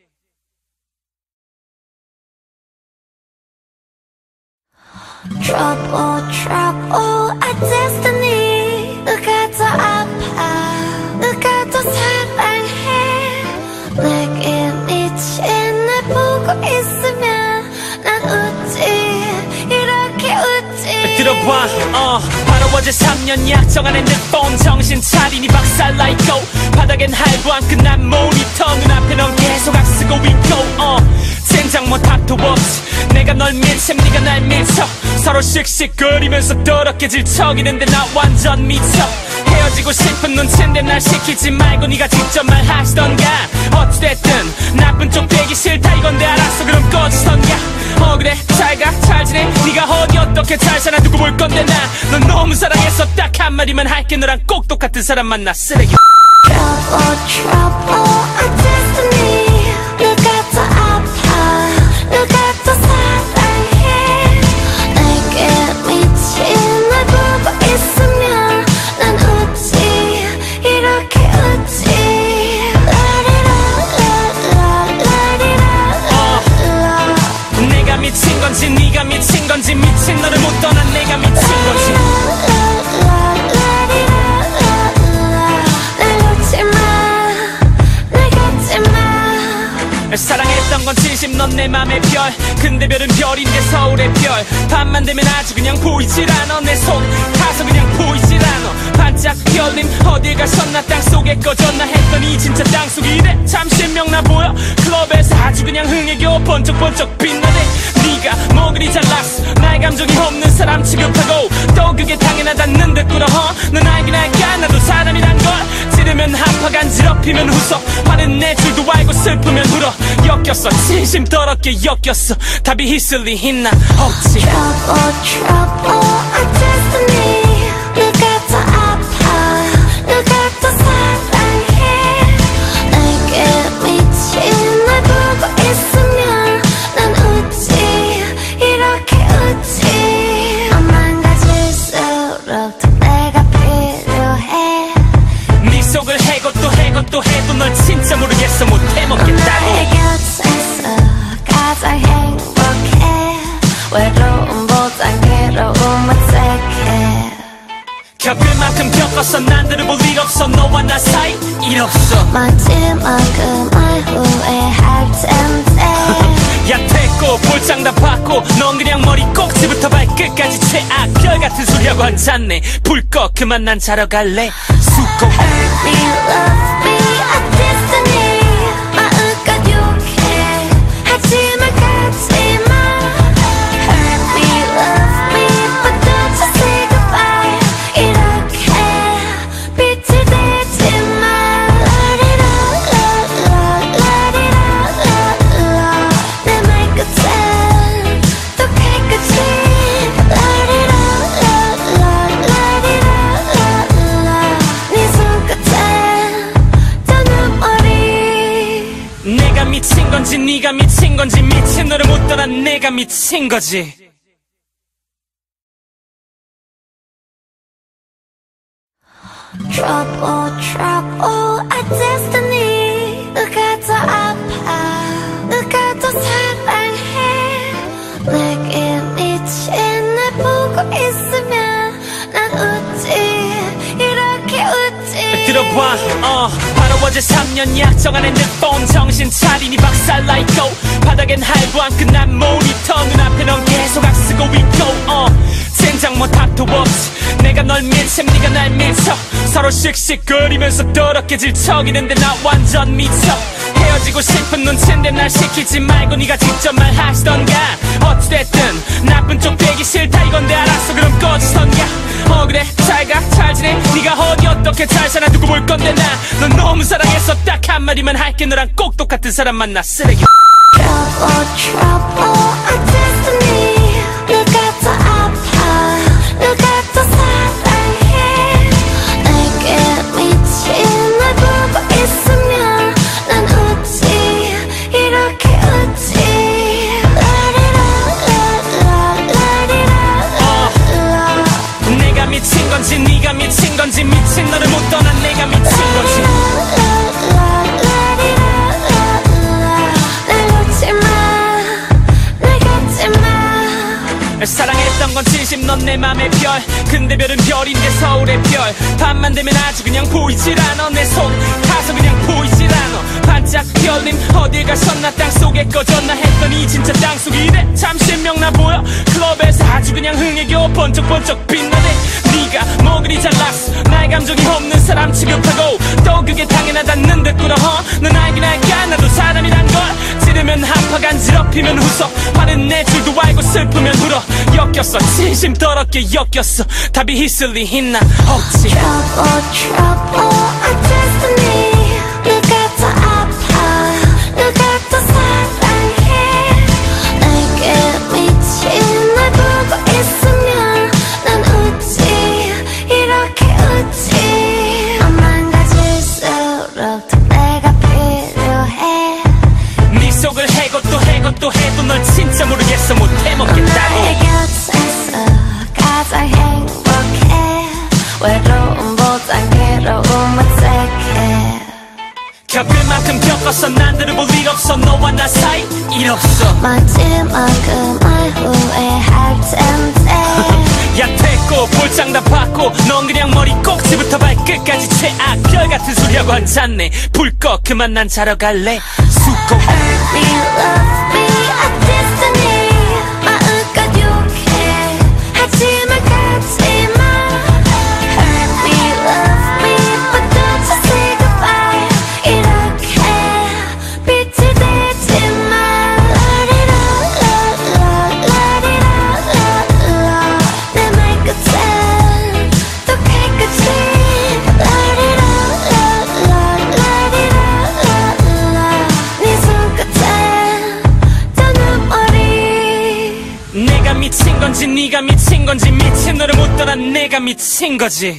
A: Trouble, trouble, a destiny. 누가 더 아파, 누가 더 사랑해. 내게 미친 날 보고 있으면 난 웃지, 이렇게 웃지.
B: 들어봐 바로 어제 3년 약정한 핸드폰 정신 차리니 박살나있고 바닥엔 할부한 끝난 모니터 눈앞에 넌 계속 악쓰고 있고 젠장 뭐 답도 없이 내가 널 밀쳐 네가 날 밀쳐 서로 씩씩거리면서 더럽게 질척이는데 나 완전 미쳐 헤어지고 싶은 눈치인데 날 시키지 말고 네가 직접 말하시던가 어찌됐든 나쁜 쪽 되기 싫다 이건데 알았어 그럼 꺼지던가 그래 잘가 잘 지내 네가 어디 어떻게 잘 사나 두고 볼 건데 나 넌 너무 사랑해서 딱 한마디만 할게 너랑 꼭 똑같은 사람 만나 쓰레기
A: Trouble, trouble, our destiny. 누가 더 아파, 누가 더 사랑해. 내게 미친 날 보고 있으면 난 웃지, 이렇게 웃지.
B: 내가 미친 건지 네가 미친 건지 미친 너를 못 떠난 내가 미친 건지 사랑했던 건 진심 넌 내 맘의 별 근데 별은 별인데 서울의 별 밤만 되면 아주 그냥 보이질 않아 내 손 가서 그냥 보이질 않아 반짝 별님 어딜 가셨나 땅속에 꺼졌나 했더니 진짜 땅속이래 참 신명나 보여 클럽에서 아주 그냥 흥에 겨워 번쩍번쩍 빛나네 네가 뭐 그리 잘났어 나의 감정이 없는 사람 취급하고 또 그게 당연하다는 듯 꿇어 넌 알긴 알까 나도 사람이란 걸 찌르면 한파 간지럽히면 웃어 화는 내 줄도 알고 슬프면 울어 엮였어 진심 더럽게 엮였어 답이 있을리 있나 없지
A: Trouble, trouble, our destiny. 누가 더 아파, 누가 더 사랑해. 내게 미친 날 보고 있으면 난 웃지, 이렇게 웃지. 망가질수록 더 내가 필요해.
B: 네 속을 해고 또 해고 또 해도 널 진짜 모르겠어 못 해먹겠다고
A: 나의 곁에서 가장 행복해. 외로움보단 괴로움을 택해.
B: 겪을 만큼 겪었어 난 들어볼 일 없어 너와 나 사이 일 없어
A: 마지막은 말 후회할 텐데.
B: 야 됐고 볼장 다 받고 넌 그냥 머리 꼭지부터 발끝까지 최악 별같은 소리하고 앉았네 불 꺼 그만 난 자러 갈래 수고
A: Hurt me, love me, a destiny. 마음껏 욕해 하지만 가지마. Hurt me, love me, but don't just say goodbye. 이렇게 빛을 내지마. 내 말끝엔 또 깨끗이. 네 손끝엔 또 눈물이.
B: 내가 미친 건지 네가 미친 건지 미친 너를 못 떠난 내가 미친 거지
A: Trouble, trouble, our destiny. 누가 더 아파, 누가 더 사랑해. 내게 미친 날 보고 있으면 난 웃지, 이렇게 웃지.
B: 들어봐 바로 어제 3년 약정한 핸드폰 정신 차리니 박살나있고 바닥엔 할부한 끝난 모니터 눈앞에 넌 계속 악쓰고 있고 젠장 뭐 답도 없이 내가 널 밀쳐 네가 날 밀쳐 서로 씩씩거리면서 더럽게 질척이는데 나 완전 미쳐 헤어지고 싶은 눈치인데 날 시키지 말고 네가 직접 말하시던가 어찌됐든 나쁜 쪽 되기 싫다 이건데 알았어 그럼 꺼지던가 그래 잘가 잘 지내 네가 어디 어떻게 잘 사나 두고 볼 건데 나 넌 너무 사랑해서 딱 한마디만 할게 너랑 꼭 똑같은 사람 만나 쓰레기
A: Trouble, trouble, our destiny. 누가 더 아파, 누가 더 사랑해. 내게 미친 날 보고 있으면 난 웃지, 이렇게 웃지.
B: 내가 미친 건지 네가 미친 건지 미친 너를 못 떠난 내가 미친 건지 사랑했던 건 진심 넌 내 맘의 별 근데 별은 별인데 서울의 별 밤만 되면 아주 그냥 보이질 않아 내 손 가서 그냥 보이질 않아 반짝 열린 어딜 가셨나 땅속에 꺼졌나 했더니 진짜 땅속이래. 참 신명나 보여. 클럽에서 아주 그냥 흥에 겨워 번쩍번쩍 빛나네. 네가 뭐 그리 잘났어. 나의 감정이 없는 사람 취급하고 또 그게 당연하다는 듯 꿇어. 넌 알긴 알까 나도 사람이란 걸. 찌르면 아파 간지럽히면 웃어. 화는 내 줄도 알고 슬프면 울어. 엮였어 진심 더럽게 엮였어. 답이 있을리 있나 없지.
A: Trouble, trouble, our destiny. 누가 더 아파, 누가 더 사랑해. 내게 미친 날 보고 있으면 난 웃지, 이렇게 웃지. 맘만 가질수록 더 내가 필요해.
B: 네 속을 해고 또 해고 또 해도 널 진짜 모르겠어. 못 해먹겠다고.
A: 나의 곁에서 가장 행복해. 외로움보단 괴로움을 택해.
B: 겪을 만큼 겪었어. 난 들어볼 일 없어. 너와 나 사이 일 없어.
A: 마지막 그 말 후회할 텐데.
B: 야 됐고 볼장 다 받고 넌 그냥 머리 꼭지부터 발끝까지 최악. 별같은 소리하고 앉았네. 불 꺼 그만 난 자러 갈래. 수고.
A: Hurt me, love me, a destiny. 마음껏 욕해 하지만 가지마. Hurt me, love me, but don't just say goodbye. 이렇게 빛이 되지마. 라리라라라라리라라라. 내 말끝엔 또 깨끗이. 라리라라라라리라라라. 네 손끝엔 또 눈물이.
B: 내가 미친 건지 네가 미친 건지 미친 너를 못 떠나 내가 미친 거지.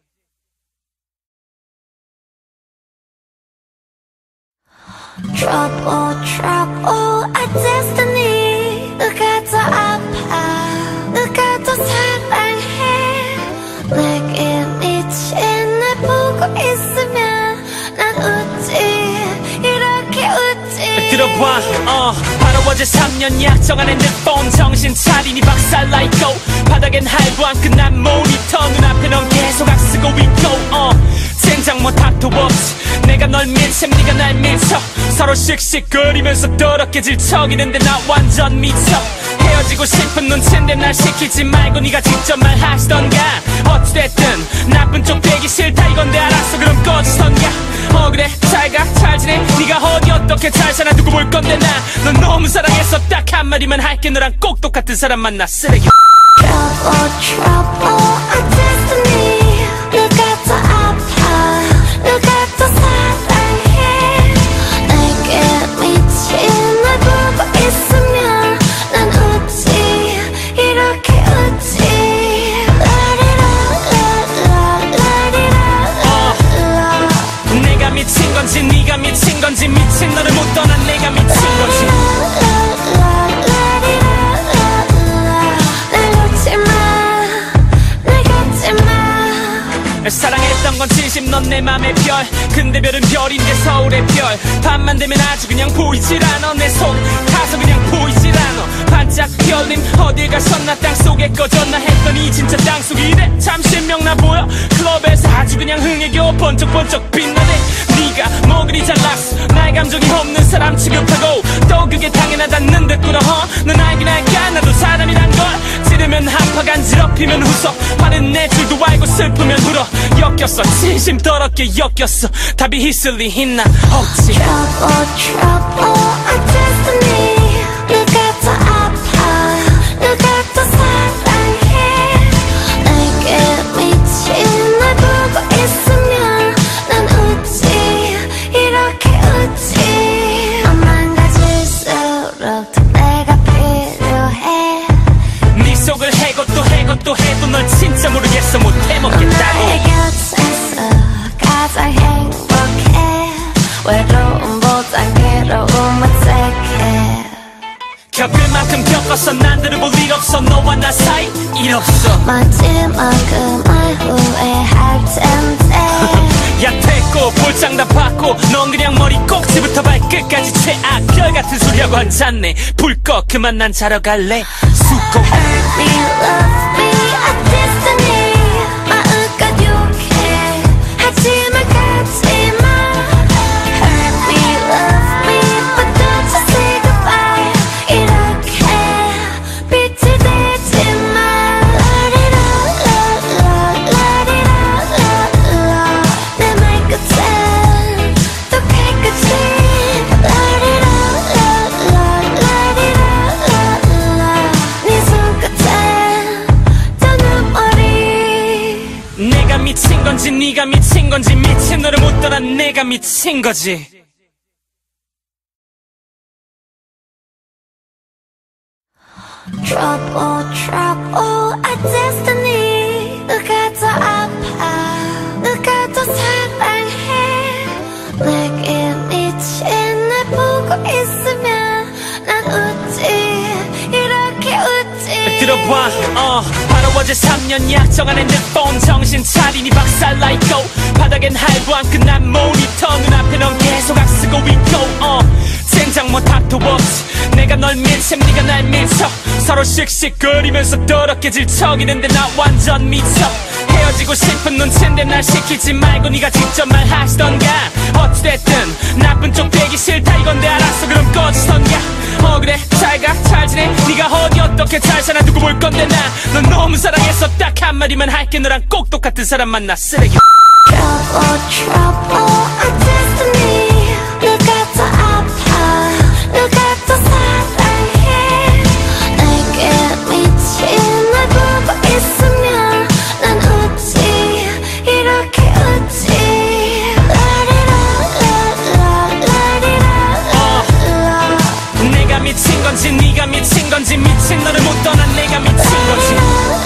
A: Trouble, trouble, our destiny. 누가 더 아파, 누가 더 사랑해. 내게 미친 날 보고 있으면 난 웃지, 이렇게 웃지.
B: 들어봐 바로 어제 3년 약정 안에 내 폰 정신 차리니 박살나 있고 바닥엔 할부한 끝난 모니터 눈앞에 넌 계속 악쓰고 있고 젠장 뭐 답도 없이 내가 널 밀쳐 네가 날 밀쳐 서로 씩씩거리면서 더럽게 질척이는데 나 완전 미쳐. 헤어지고 싶은 눈치인데 날 시키지 말고 네가 직접 말하시던가. 어찌됐든 나쁜 쪽 되기 싫다 이건데 알았어 그럼 꺼지던가. 그래 잘가 잘 지내. 네가 어디 어떻게 잘 사나 두고 볼 건데 나 넌 너무 사랑해서 딱 한마디만 할게. 너랑 꼭 똑같은 사람 만나 쓰레기.
A: Trouble, trouble, our destiny. 누가 더 아파, 누가 더 사랑해. 내게 미친 날 보고 있으면 난 웃지, 이렇게 웃지. 라리라라라라리라라라.
B: 내가 미친 건지 네가 미친 건지 미친 너를 못 떠나 내가 미친 거지. 사랑했던 건 진심 넌 내 맘의 별. 근데 별은 별인데 서울의 별. 밤만 되면 아주 그냥 보이질 않아. 내 속 가서 그냥 보이질 않아. 반짝 열린 어딜 가셨나 땅속에 꺼졌나 했더니 진짜 땅속이래. 참 신명나 보여. 클럽에서 아주 그냥 흥에 겨워 번쩍번쩍 빛나네. 네가 뭐 그리 잘났어. 나의 감정이 없는 사람 취급하고 또 그게 당연하다는 듯 꿇어. 넌 알긴 알까 나도 사람이란 걸. 찌르면 아파 간지럽히면 웃어. 화는 내 줄도 알고 슬프면 울어. 엮였어 진심 더럽게 엮였어. 답이 있을리 있나 없지.
A: Trouble, trouble, our destiny. 누가 더 아파, 누가 더 사랑해. 내게 미친 날 보고 있으면 난 웃지, 이렇게 웃지. 맘만 가질수록 더 내가 필요해.
B: 네 속을 해고 또 해고 또 해도 널 진짜 모르겠어. 못 해먹겠다고.
A: 나의 곁에서 가장 행복해. 외로움보단 괴로움을 택해.
B: 겪을 만큼 겪었어. 난 들어볼 일 없어. 너와 나 사이 일 없어.
A: 마지막 그 말 후회할 텐데.
B: 야 됐고 볼장 다 받고 넌 그냥 머리 꼭지부터 발끝까지 최악. 별같은 소리하고 앉았네. 불 꺼 그만 난 자러 갈래. 수고.
A: Hurt me, love me, a destiny. 마음껏 욕해 하지만 가지마. Hurt me,
B: 건지 네가 미친 건지 미친 너를 못 떠난 내가 미친 거지.
A: Trouble, trouble, our destiny. 누가 더 아파, 누가 더 사랑해. 내게 미친 날 보고 있으면 난 웃지, 이렇게 웃지.
B: 들어봐, 바로 어제 3년 약정 안에 내 폰 정신 차리니 박살나 있고 바닥엔 할부한 끝난 모니터 눈앞에 넌 계속 악쓰고 있고 젠장 뭐 닥터 없이 내가 널 밀채 네가 날 밀쳐 서로 씩씩거리면서 더럽게 질척이는데 나 완전 미쳐. 헤어지고 싶은 눈치인데 날 시키지 말고 네가 직접 말하시던가. 어찌됐든 나쁜 쪽 되기 싫다 이건데 알았어 그럼 꺼지던가. 그래 잘가 잘 지내 네가 어디 어떻게 잘 사나 두고 볼 건데 나 넌 너무 사랑해서 딱 한마디만 할게. 너랑 꼭 똑같은 사람 만나 쓰레기.
A: Trouble, trouble, our destiny. 누가 더 아파, 누가 더 사랑해. 내게 미친 날 보고 있으면 난 웃지, 이렇게 웃지.
B: 내가 미친 건지 네가 미친 건지 미친 너를 못 떠난 내가 미친 거지.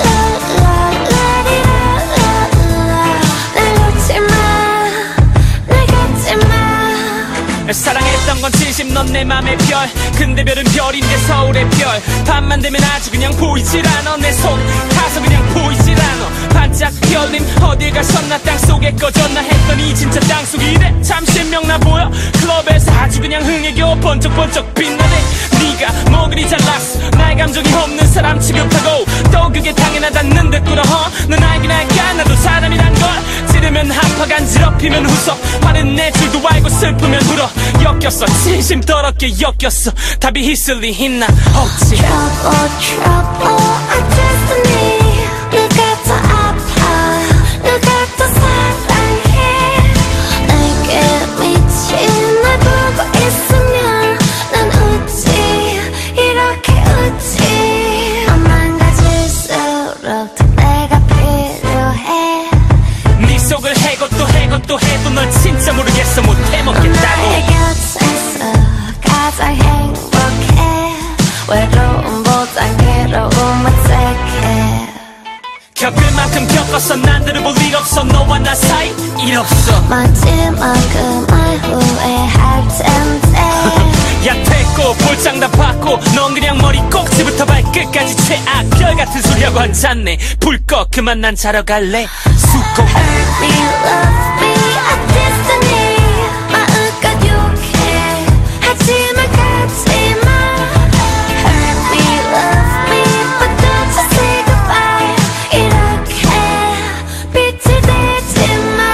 B: 사랑했던 건 진심 넌 내 맘의 별. 근데 별은 별인데 서울의 별. 밤만 되면 아주 그냥 보이질 않아. 내 손 가서 그냥 보이질 않아. 반짝 별님 어딜 가셨나 땅속에 꺼졌나 했더니 진짜 땅속이래. 참 신명나 보여. 클럽에서 아주 그냥 흥에 겨워 번쩍번쩍 빛나네. 네가 뭐 그리 잘났어. 나의 감정이 없는 사람 취급하고 또 그게 당연하다는 듯 꿇어. 넌 알긴 알까 나도 사람이란 걸. 찌르면 한파 간지럽히면 웃어. 화는 내 줄도 알고 슬프면 울어. 엮였어 진심 더럽게 엮였어. 답이 있을리 있나 없지.
A: Trouble, trouble, our destiny. 누가 더 아파, 누가 더 사랑해. 내게 미친 날 보고 있으면 난 웃지, 이렇게 웃지. 망가질수록 더 내가 필요해.
B: 네 속을 해고 또 해고 또 해도 널 진짜 모르겠어 못 해먹겠다고.
A: 나의 곁에서 가장 행복해. 외로움보단 괴로움을 택해.
B: 겪을 만큼 겪었어 난 들어볼 일 없어. 너와 나 사이 일 없어.
A: 마지막 그 말 후회할 텐데.
B: 야 됐고 볼장 다 받고 넌 그냥 머리 꼭지부터 발끝까지 최악 별같은 소리하고 앉았네. 불 꺼 그만 난 자러 갈래. 수고.
A: Hurt me, love me, a destiny. 마음껏 욕해 하지만 가지마. Hurt me, love me, but don't you say goodbye. 이렇게 빛을 내지마.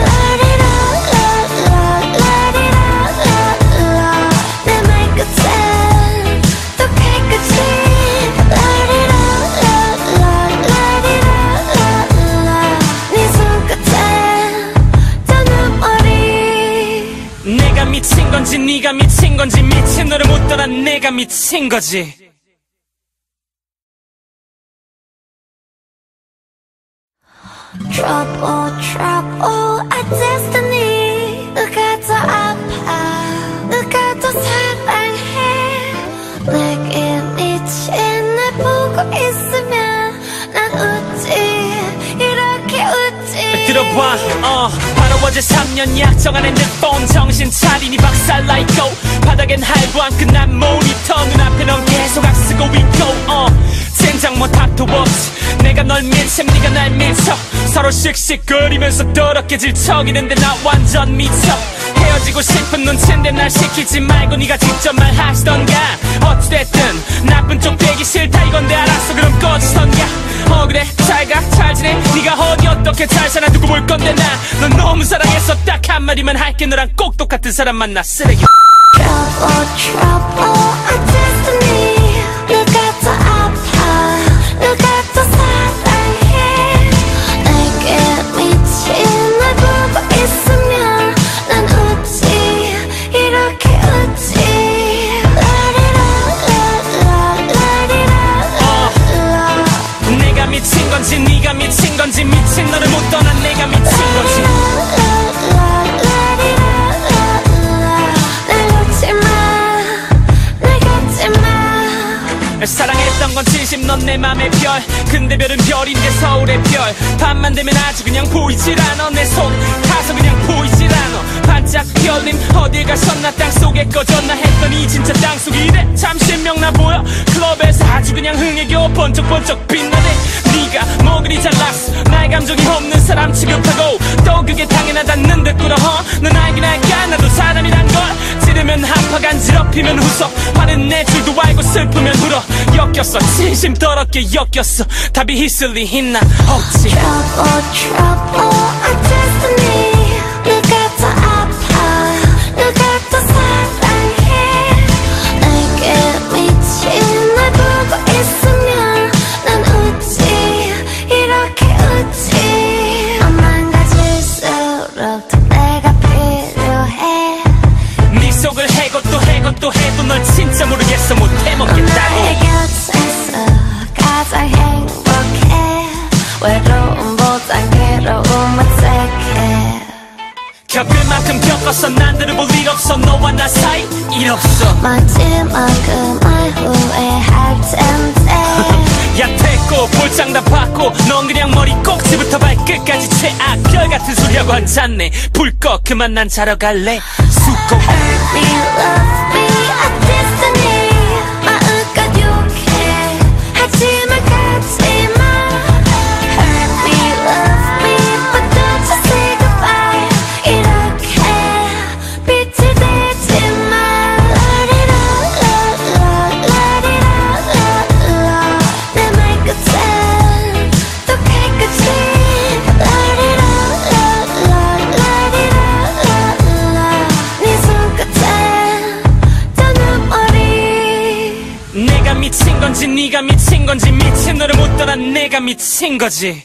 A: 내 말끝엔 또 깨끗이. 네 손끝엔 또 눈물이.
B: 내가 미친 건지 네가 미친 건지 미친 너를 못 떠난 내가 미친 거지.
A: Trouble, trouble, our destiny. 누가 더 아파, 누가 더 사랑해. 내게 미친 날 보고 있으면 난 웃지, 이렇게 웃지.
B: 들어봐, 바로 어제 3년 약정 안에 내 폰 정신 차리니 박살나 있고 바닥엔 할부한 끝난 모니터 눈앞에 넌 계속 악쓰고 있고 젠장 뭐 닥터 없이 내가 널 밀채 네가 날 밀쳐 서로 씩씩거리면서 더럽게 질척이는데 나 완전 미쳐. 헤어지고 싶은 눈치인데 날 시키지 말고 네가 직접 말하시던가. 어찌됐든 나쁜 쪽 되기 싫다 이건데 알았어 그럼 꺼지던가. 그래 잘가 잘 지내 네가 어디 어떻게 잘 사나 두고 볼 건데 나 넌 너무 사랑해서 딱 한마디만 할게. 너랑 꼭 똑같은 사람 만나 쓰레기.
A: Trouble, trouble, our destiny. 누가 더 아파, 누가 더 사랑해. 내게 미친 날 보고 있으면 난 웃지, 이렇게 웃지.
B: 내가 미친 건지 네가 미친 건지 미친 너를 못 떠난 내가 미친 넌 내 맘의 별 근데 별은 별인데 서울의 별 밤만 되면 아주 그냥 보이질 않아 내 손 가서 그냥 보이질 않아 반짝 별님 어딜 가셨나 땅속에 꺼졌나 했더니 진짜 땅속이래 참 신명나 보여 클럽에서 아주 그냥 흥에 겨워 번쩍번쩍 빛나네 네가 뭐 그리 잘났어 나의 감정이 없는 사람 취급하고 또 그게 당연하다는 듯 꿇어 넌 알긴 알까 나도 사람이란 걸 찌르면 아파 간지럽히면 웃어 화는 내 줄도 알고 슬프면 울어 엮였어 진심 더럽게 엮였어 답이 있을리 있나 없지
A: Trouble, trouble, our destiny. 누가 더 아파, 누가 더 사랑해. 내게 미친 날 보고 있으면 난 웃지, 이렇게 웃지. 맘만 가질수록 더 내가 필요해.
B: 네 속을 해고 또 해고 또 해도 널 진짜 모르겠어 못 해먹겠다고
A: 나의 곁에서 가장 행복해. 외로움보단 괴로움을 택해.
B: 겪을 만큼 겪었어 난 들어볼 일 없어 너와 나 사이 일 없어
A: 마지막은 말 후회할 텐데.
B: 야 됐고 볼장 다 받고 넌 그냥 머리 꼭지부터 발끝까지 최악 별같은 소리하고 앉았네 불 꺼 그만 난 자러 갈래 수고
A: Hurt me, love me, a destiny. 마음껏 욕해 하지만 가지마. Hurt me, love me, but don't you say goodbye. 이렇게 빛을 내지마. Let it all, let it all. 내 말 끝엔 또 깨끗이. Let it all, let it all. 네 손끝엔 또 눈물이.
B: 내가 미친 건지 네가 미친 건지 미친 너를 못 떠나 내가 미친 거지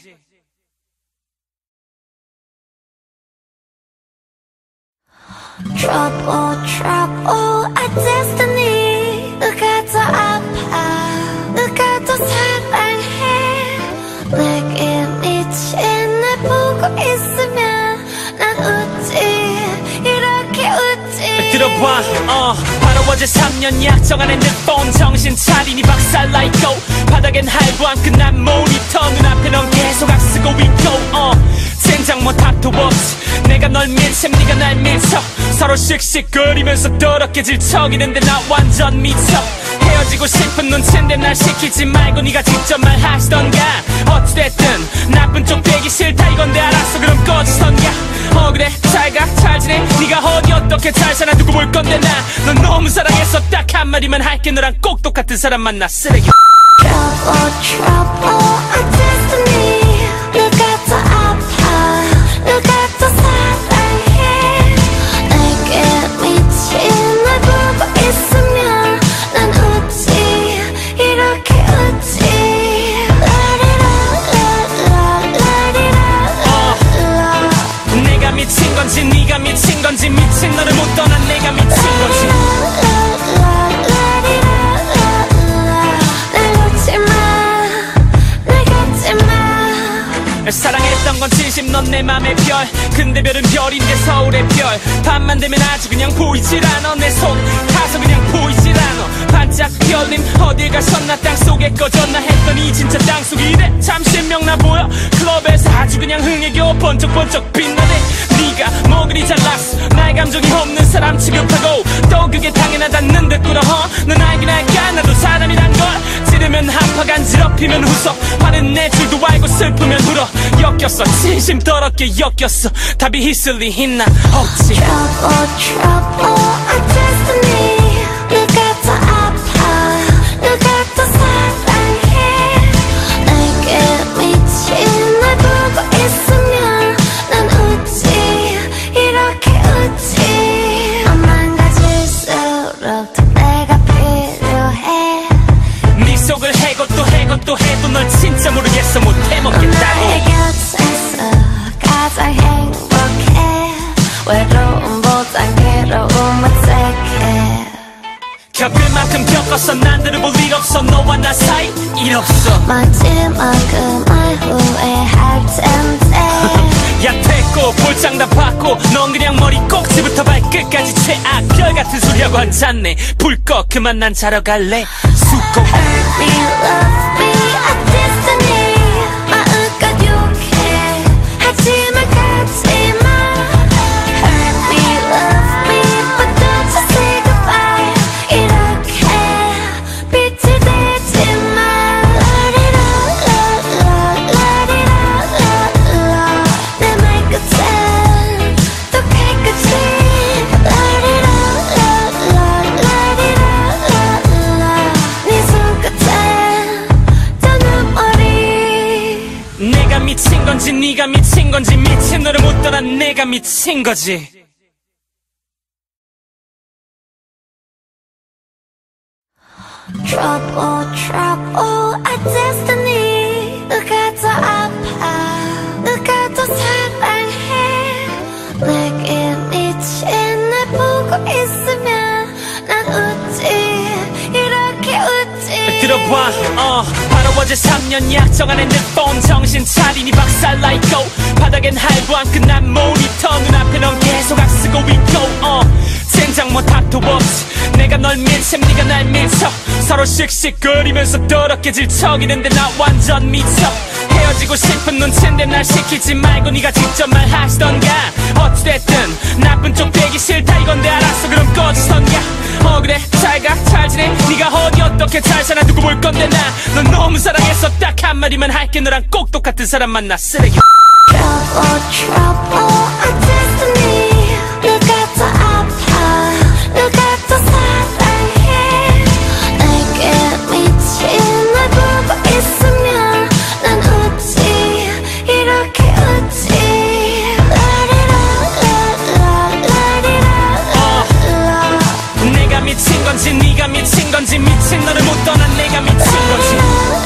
A: Trouble, trouble, our destiny. 누가 더 아파, 누가 더 사랑해. 내게 미친 날 보고 있으면 난 웃지, 이렇게 웃지.
B: 들어봐 바로 어제 3년 약정 안에 내 폰 정신 차리니 박살나 있고 바닥엔 할부한 끝난 모니터 눈앞에 넌 계속 악쓰고 있고 젠장 뭐 답도 없지 내가 널 밀쳐 네가 날 밀쳐 서로 씩씩거리면서 더럽게 질척이는데 나 완전 미쳐 헤어지고 싶은 눈치인데 날 시키지 말고 네가 직접 말하시던가 어찌됐든 나쁜 쪽 되기 싫다 이건데 알았어 그럼 꺼지던가 그래 잘가 잘 지내 네가 어디 어떻게 잘 사나 두고 볼 건데 나 넌 너무 사랑했어 딱 한마디만 할게 너랑 꼭 똑같은 사람 만나 쓰레기
A: Trouble, trouble, our destiny. 누가 더 아파, 누가 더 사랑해. 내게 미친 날 보고 있으면 난 웃지, 이렇게 웃지. Let it all, let it all.
B: 내가 미친 건지 네가 미친 건지 미친 너를 못 떠나 내가 미친 거지 사랑했던 건 진심 넌 내 맘의 별 근데 별은 별인데 서울의 별 밤만 되면 아주 그냥 보이질 않아 내 손 가서 그냥 보이질 않아 반짝 별님 어딜 가셨나 땅속에 꺼졌나 했더니 진짜 땅속이래 참 신명나 보여 클럽에서 아주 그냥 흥에 겨워 번쩍번쩍 빛나네 네가 뭐 그리 잘났어 나의 감정이 없는 사람 취급하고 또 그게 당연하다는 듯 꿇어 넌 알긴 알까 나도 사람이란 걸 찌르면 아파 간지럽히면 웃어 화는 내 줄도 알고 슬프면 울어 엮였어 진심 더럽게 엮였어 답이 있을리 있나 없지
A: Trouble, trouble, our destiny. 누가 더 아파, 누가 더 사랑해. 내게 미친 날 보고 있으면 난 웃지, 이렇게 웃지. 맘만 가질수록 더 내가 필요해.
B: 네 속을 해고 또 해고 또 해도 널 진짜 모르겠어 못 해먹겠다고
A: 나의 곁에서 가장 행복해. 외로움보단 괴로움을 택해.
B: 겪을 만큼 겪었어 난 들어볼 일 없어 너와 나 사이 일 없어
A: 마지막은 말 후회할 텐데.
B: 야 됐고 볼장 다 받고 넌 그냥 머리 꼭지부터 발끝까지 최악 별같은 소리하고 앉았네 불 꺼 그만 난 자러 갈래 수고
A: Hurt me, love me, a destiny 마음껏 욕해 하지만 가지마 Hurt me, love me but don't you say goodbye 이렇게 빛을 내지마 Let it all, let it all 내 말끝엔 또 깨끗이 Let it all, let it all 네 손끝엔 또 눈물이
B: 내가 미친 건지 네가 미친 건지 미친 너를 못 떠나 내가 미친 거지.
A: Trouble, trouble, a destiny 누가 더 아파 누가 더 사랑해 내게 미친 날 보고 있으면 난 웃지 이렇게 웃지
B: 들어봐 바로 어제 3년 약정 안에 내 폰 정신 차리니 박살나있고 바닥엔 할부한 끝난 모니터 눈앞에 넌 계속 악쓰고 있고 젠장 뭐 닥터 없지 내가 널 밀침 네가 날 밀쳐 서로 씩씩거리면서 더럽게 질척이는데 나 완전 미쳐 헤어지고 싶은 눈치인데 날 시키지 말고 네가 직접 말하시던가 어찌됐든 나쁜 쪽 되기 싫다 이건데 알았어 그럼 꺼지던가 그래 잘가 잘 지내 네가 어디 어떻게 잘 사나 두고 볼 건데 나 넌 너무 사랑해서 딱 한마디만 할게 너랑 꼭 똑같은 사람 만나 쓰레기
A: Trouble, trouble, a destiny 누가 더 아파 누가 더 사랑해 내게 미친 날 보고 있으면 난 웃지 이렇게 웃지 Let it all, let it all
B: 내가 미친 건지 네가 미친 건지 미친 너를 못 떠나 내가 미친 거지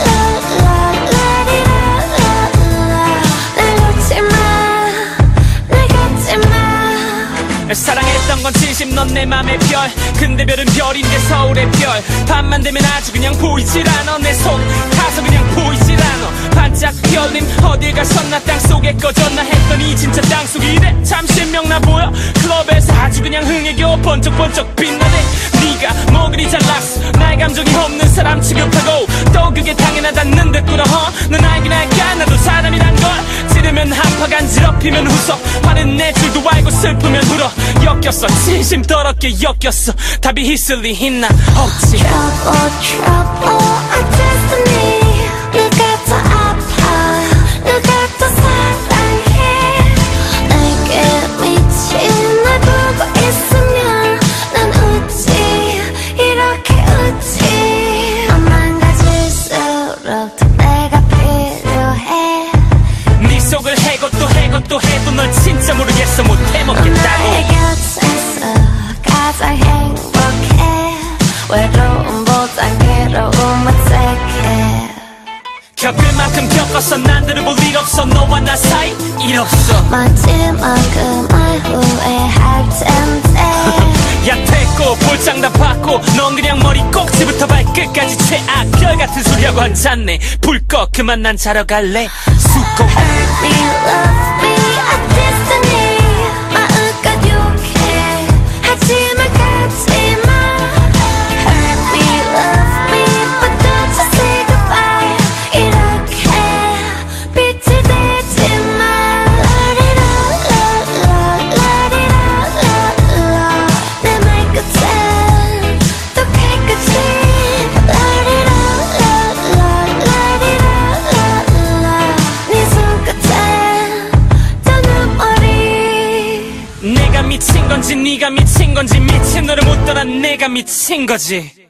B: 사랑했던 건 진심 넌 내 맘의 별 근데 별은 별인데 서울의 별 밤만 되면 아주 그냥 보이질 않아 내 손 가서 그냥 보이질 않아 반짝 별님 어딜 가셨나 땅속에 꺼졌나 했더니 진짜 땅속이래 참 신명나 보여 클럽에서 아주 그냥 흥에 겨워 번쩍번쩍 빛나네 네가 뭐 그리 잘났어 나의 감정이 없는 사람 취급하고 또 그게 당연하다는 듯 꿇어 넌 알긴 알까 나도 사람이란 걸 찌르면 한파 간지럽히면 웃어 화는 내 줄도 알고 슬프면 울어 엮였어 진심 더럽게 엮였어 답이 있을리 있나 없지
A: Trouble, trouble, a destiny 누가 더 아파 누가 더 사랑해 내게 미친 날 보고 있으면 난 웃지 이렇게 웃지 망가질수록 더 내가 필요해
B: 네 속을 해고 또 해고 또 해도 널 진짜 모르겠어 못 해먹겠다고
A: 나의 곁에서 가장 행복해 외로움보단 괴로움을 택해
B: 겪을 만큼 겪었어 난들을 볼 일 없어 너와 나 사이 일 없어
A: 마지막은 말 후회할 텐데
B: 야 됐고 볼장 다 받고 넌 그냥 머리 꼭지부터 발끝까지 최악 별같은 소리하고 앉았네 불 꺼 그만 난 자러 갈래 수고
A: Hurt me, love me, a destiny 마음껏 욕해 하지만 가지마 Hurt me, love me but don't you say goodbye 이렇게 빛을 내지마 Let it all, let it all 내 말끝엔 또 깨끗이 Let it all, let it all 네 손끝엔 또 눈물이
B: 내가 미친 건지 네가 미친 건지 미친 너를 못 떠나 내가 미친 거지